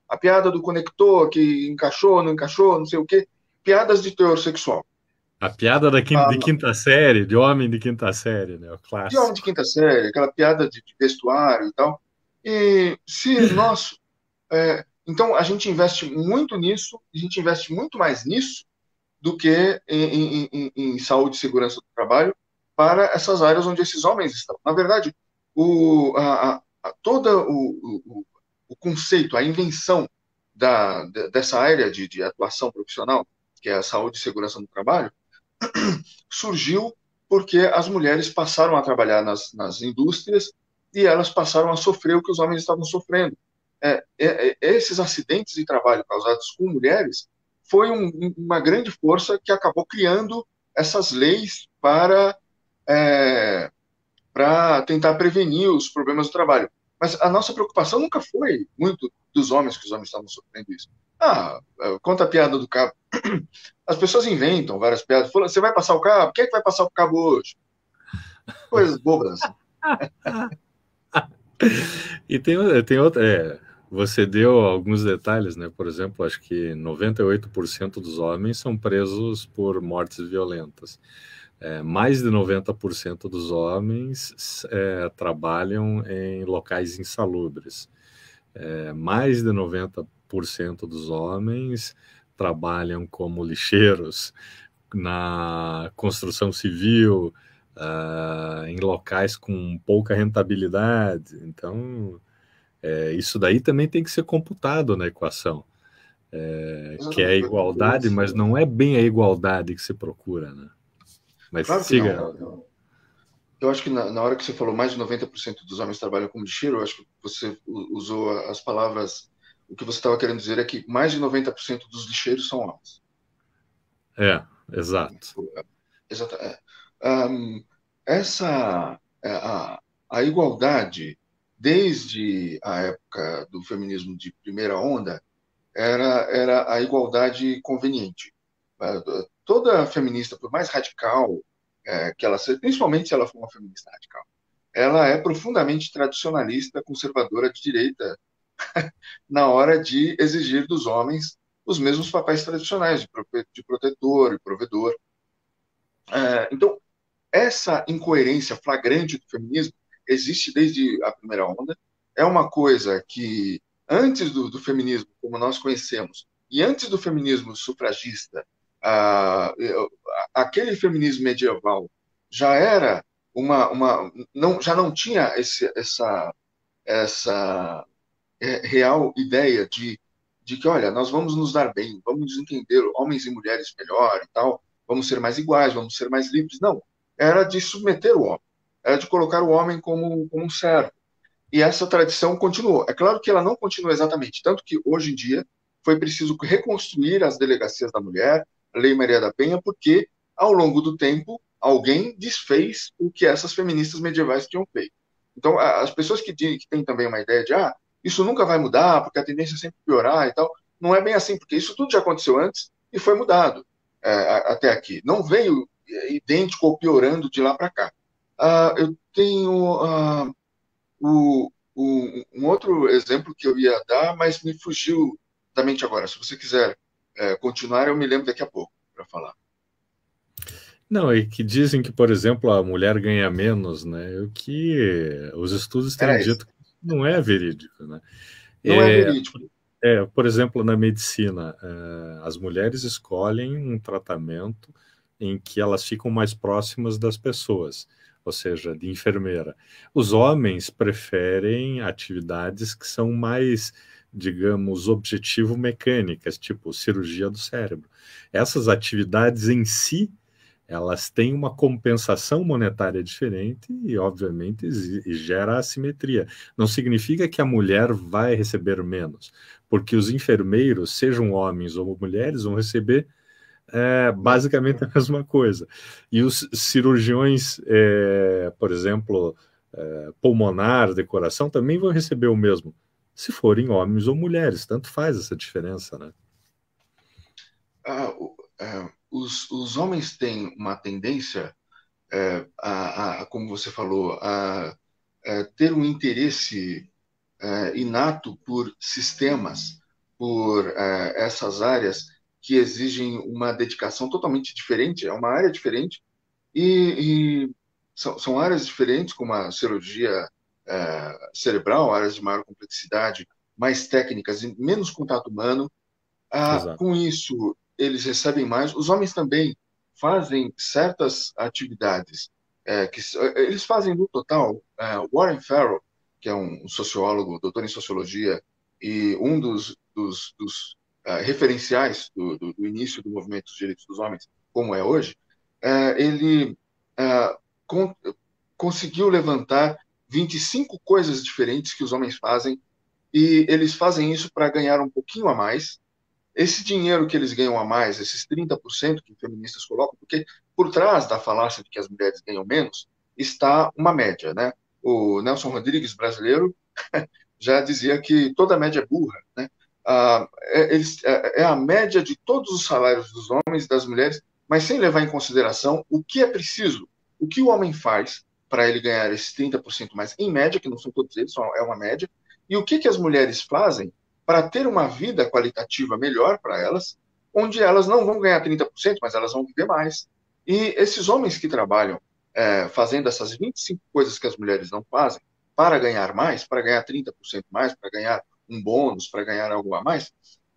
a piada do conector que encaixou, não encaixou, não sei o quê, piadas de teor sexual. A piada da quinta, Ah, de quinta série, de homem de quinta série, né? O de homem de clássico. quinta série, aquela piada de, de vestuário e tal. E se nós. É, então, a gente investe muito nisso, a gente investe muito mais nisso do que em, em, em, em saúde e segurança do trabalho para essas áreas onde esses homens estão. Na verdade, o, a, a, toda o, o, o conceito, a invenção da, dessa área de, de atuação profissional, que é a saúde e segurança no trabalho, surgiu porque as mulheres passaram a trabalhar nas, nas indústrias e elas passaram a sofrer o que os homens estavam sofrendo. É, é, é, esses acidentes de trabalho causados com mulheres foi um, uma grande força que acabou criando essas leis para, é, para tentar prevenir os problemas do trabalho. Mas a nossa preocupação nunca foi muito dos homens, que os homens estavam sofrendo isso. Ah, conta a piada do cabo. As pessoas inventam várias piadas. Falam, você vai passar o cabo? Quem é que vai passar o cabo hoje? Coisas bobas assim. E tem, tem outra. É, você deu alguns detalhes, né? Por exemplo, acho que noventa e oito por cento dos homens são presos por mortes violentas. É, mais de noventa por cento dos homens é, trabalham em locais insalubres. É, mais de noventa por cento dos homens trabalham como lixeiros na construção civil, uh, em locais com pouca rentabilidade. Então, é, isso daí também tem que ser computado na equação, é, que é a Exatamente. igualdade, mas não é bem a igualdade que se procura, né? Mas Claro que siga. não. Eu, eu acho que na, na hora que você falou mais de noventa por cento dos homens trabalham como lixeiro, eu acho que você usou as palavras. O que você estava querendo dizer é que mais de noventa por cento dos lixeiros são homens. É, exato. Exato. É. Um, essa a, a igualdade, desde a época do feminismo de primeira onda, era, era a igualdade conveniente. Toda feminista, por mais radical é, que ela seja, principalmente se ela for uma feminista radical, ela é profundamente tradicionalista, conservadora de direita, na hora de exigir dos homens os mesmos papéis tradicionais de, de protetor e provedor. É, então, essa incoerência flagrante do feminismo existe desde a primeira onda. É uma coisa que, antes do, do feminismo, como nós conhecemos, e antes do feminismo sufragista, ah, aquele feminismo medieval já era uma, uma não, já não tinha esse, essa, essa é, real ideia de, de que, olha, nós vamos nos dar bem, vamos nos entender, homens e mulheres melhor e tal, vamos ser mais iguais, vamos ser mais livres. Não, era de submeter o homem, era de colocar o homem como, como um servo. E essa tradição continuou. É claro que ela não continua exatamente, tanto que hoje em dia foi preciso reconstruir as delegacias da mulher, a Lei Maria da Penha, porque ao longo do tempo alguém desfez o que essas feministas medievais tinham feito. Então, as pessoas que, que têm também uma ideia de ah, isso nunca vai mudar, porque a tendência é sempre piorar e tal, não é bem assim, porque isso tudo já aconteceu antes e foi mudado é, até aqui. Não veio idêntico ou piorando de lá para cá. Uh, eu tenho uh, o, o, um outro exemplo que eu ia dar, mas me fugiu da mente agora. Se você quiser é, continuar, eu me lembro daqui a pouco para falar. Não, e que dizem que, por exemplo, a mulher ganha menos, né? O que os estudos têm Era isso. dito que não é verídico, né? Não é É, verídico. é, por exemplo, na medicina, uh, as mulheres escolhem um tratamento em que elas ficam mais próximas das pessoas, ou seja, de enfermeira. Os homens preferem atividades que são mais, digamos, objetivo-mecânicas, tipo cirurgia do cérebro. Essas atividades em si elas têm uma compensação monetária diferente e, obviamente, e gera assimetria. Não significa que a mulher vai receber menos, porque os enfermeiros, sejam homens ou mulheres, vão receber é, basicamente a mesma coisa. E os cirurgiões, é, por exemplo, é, pulmonar, de coração, também vão receber o mesmo, se forem homens ou mulheres, tanto faz essa diferença, né? Ah, é, os, os homens têm uma tendência, é, a, a, como você falou, a, a ter um interesse é, inato por sistemas, por uh, essas áreas que exigem uma dedicação totalmente diferente, é uma área diferente, e, e são, são áreas diferentes, como a cirurgia uh, cerebral, áreas de maior complexidade, mais técnicas e menos contato humano. Uh, Exato. com isso, eles recebem mais. Os homens também fazem certas atividades uh, que uh, eles fazem no total. Uh, Warren Farrell, que é um sociólogo, doutor em sociologia, e um dos, dos, dos uh, referenciais do, do, do início do movimento dos direitos dos homens, como é hoje, uh, ele uh, con conseguiu levantar vinte e cinco coisas diferentes que os homens fazem, e eles fazem isso para ganhar um pouquinho a mais. Esse dinheiro que eles ganham a mais, esses trinta por cento que feministas colocam, porque por trás da falácia de que as mulheres ganham menos, está uma média, né? O Nelson Rodrigues, brasileiro, já dizia que toda média é burra, né? Ah, é, eles, é, é a média de todos os salários dos homens e das mulheres, mas sem levar em consideração o que é preciso, o que o homem faz para ele ganhar esses trinta por cento mais, em média, que não são todos eles, é uma média, e o que, que as mulheres fazem para ter uma vida qualitativa melhor para elas, onde elas não vão ganhar trinta por cento, mas elas vão viver mais. E esses homens que trabalham é, fazendo essas vinte e cinco coisas que as mulheres não fazem, para ganhar mais, para ganhar trinta por cento mais, para ganhar um bônus, para ganhar algo a mais,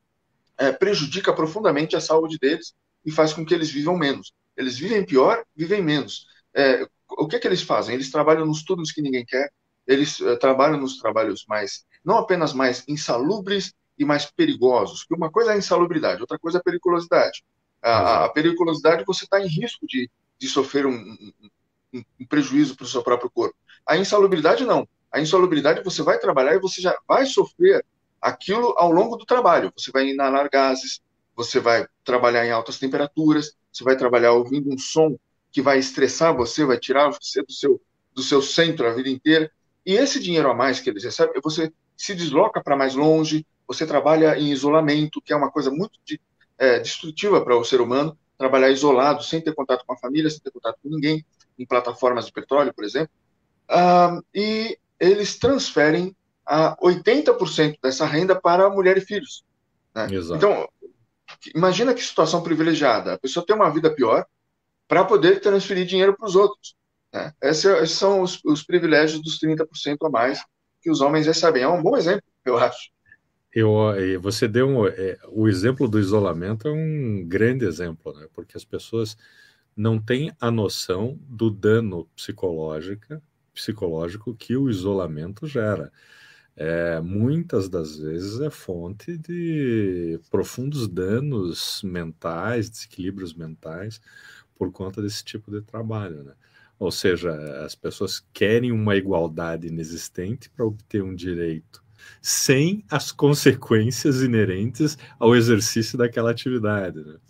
é, prejudica profundamente a saúde deles e faz com que eles vivam menos. Eles vivem pior, vivem menos. É, o que, que eles fazem? Eles trabalham nos turnos que ninguém quer, eles é, trabalham nos trabalhos mais, não apenas mais insalubres e mais perigosos, porque uma coisa é a insalubridade, outra coisa é a periculosidade. A, a periculosidade, você está em risco de, de sofrer um, um, um prejuízo para o seu próprio corpo. A insalubridade, não. A insalubridade, você vai trabalhar e você já vai sofrer aquilo ao longo do trabalho. Você vai inalar gases, você vai trabalhar em altas temperaturas, você vai trabalhar ouvindo um som que vai estressar você, vai tirar você do seu, do seu centro a vida inteira. E esse dinheiro a mais que eles recebem, você se desloca para mais longe, você trabalha em isolamento, que é uma coisa muito de, é, destrutiva para o ser humano, trabalhar isolado, sem ter contato com a família, sem ter contato com ninguém, em plataformas de petróleo, por exemplo. Ah, e eles transferem a oitenta por cento dessa renda para mulher e filhos. Né? Então, imagina que situação privilegiada. A pessoa tem uma vida pior para poder transferir dinheiro para os outros. Né? Esses, esses são os, os privilégios dos trinta por cento a mais que os homens recebem. É um bom exemplo, eu acho. Eu, você deu um, é, o exemplo do isolamento é um grande exemplo, né? Porque as pessoas não têm a noção do dano psicológico, psicológico que o isolamento gera. É, muitas das vezes é fonte de profundos danos mentais, desequilíbrios mentais, por conta desse tipo de trabalho, né? Ou seja, as pessoas querem uma igualdade inexistente para obter um direito, sem as consequências inerentes ao exercício daquela atividade, né?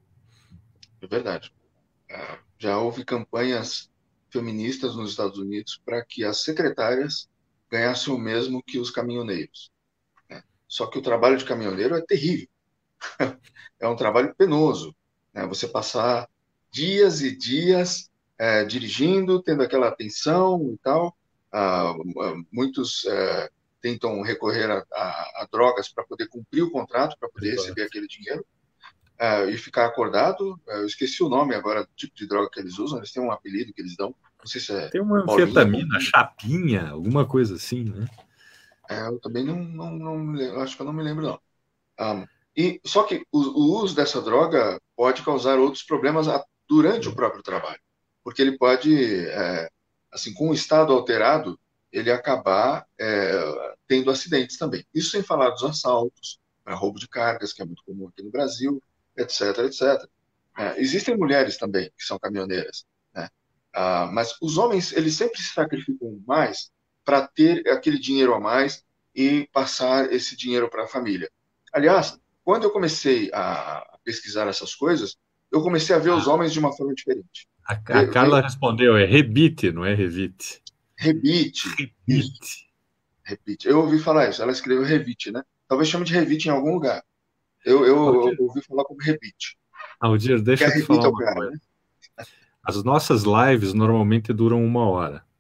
É verdade. Já houve campanhas feministas nos Estados Unidos para que as secretárias ganhassem o mesmo que os caminhoneiros. Né? Só que o trabalho de caminhoneiro é terrível. É um trabalho penoso. Né? Você passar dias e dias é, dirigindo, tendo aquela atenção e tal. Ah, muitos é, tentam recorrer a, a, a drogas para poder cumprir o contrato, para poder Exato. receber aquele dinheiro. Uh, e ficar acordado. Uh, eu esqueci o nome agora do tipo de droga que eles usam, eles têm um apelido que eles dão, não sei se é tem uma anfetamina, chapinha, alguma coisa assim, né? É, eu também não, não, não eu acho que eu não me lembro, não. Um, e, só que o, o uso dessa droga pode causar outros problemas a, durante o próprio trabalho, porque ele pode, é, assim, com o estado alterado, ele acabar é, tendo acidentes também. Isso sem falar dos assaltos, é, roubo de cargas, que é muito comum aqui no Brasil, etc, etcétera. É, existem mulheres também que são caminhoneiras, né? Ah, mas os homens, eles sempre se sacrificam mais para ter aquele dinheiro a mais e passar esse dinheiro para a família. Aliás, quando eu comecei a pesquisar essas coisas, eu comecei a ver os homens de uma forma diferente. A, a Carla Ve, respondeu, é rebite, não é revite. Rebite. Rebite. Rebite. Eu ouvi falar isso, ela escreveu revite, né? Talvez chame de revite em algum lugar. Eu, eu, Aldir, eu ouvi falar como rebite. Aldir, deixa eu te falar uma cara, coisa. Né? As nossas lives normalmente duram uma hora.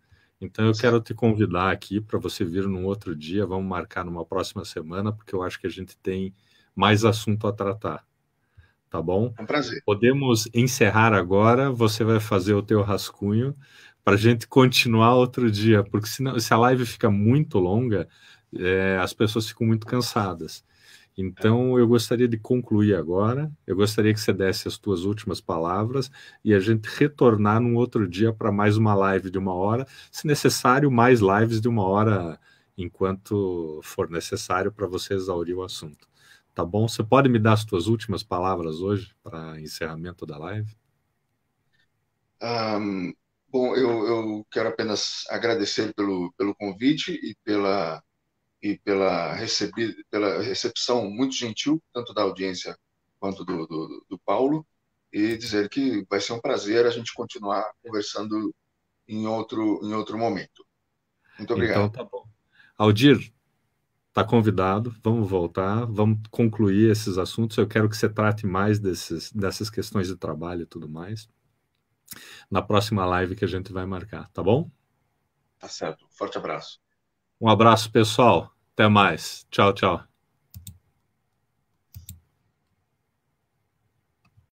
Então eu quero Certo. te convidar aqui para você vir num outro dia, vamos marcar numa próxima semana, porque eu acho que a gente tem mais assunto a tratar, tá bom? É um prazer. Podemos encerrar agora, você vai fazer o teu rascunho para a gente continuar outro dia, porque senão, se a live fica muito longa, é, as pessoas ficam muito cansadas. É. Então, eu gostaria de concluir agora. Eu gostaria que você desse as tuas últimas palavras e a gente retornar num outro dia para mais uma live de uma hora, se necessário, mais lives de uma hora, enquanto for necessário para você exaurir o assunto. Tá bom? Você pode me dar as tuas últimas palavras hoje para encerramento da live? Ahm, bom, eu, eu quero apenas agradecer pelo, pelo convite e pela, e pela, recebi, pela recepção muito gentil, tanto da audiência quanto do, do, do Paulo, e dizer que vai ser um prazer a gente continuar conversando em outro, em outro momento. Muito Então, obrigado. tá bom. Aldir, tá convidado. Vamos voltar, vamos concluir esses assuntos. Eu quero que você trate mais desses, dessas questões de trabalho e tudo mais na próxima live que a gente vai marcar, tá bom? Tá certo. Forte abraço. Um abraço, pessoal. Até mais. Tchau, tchau.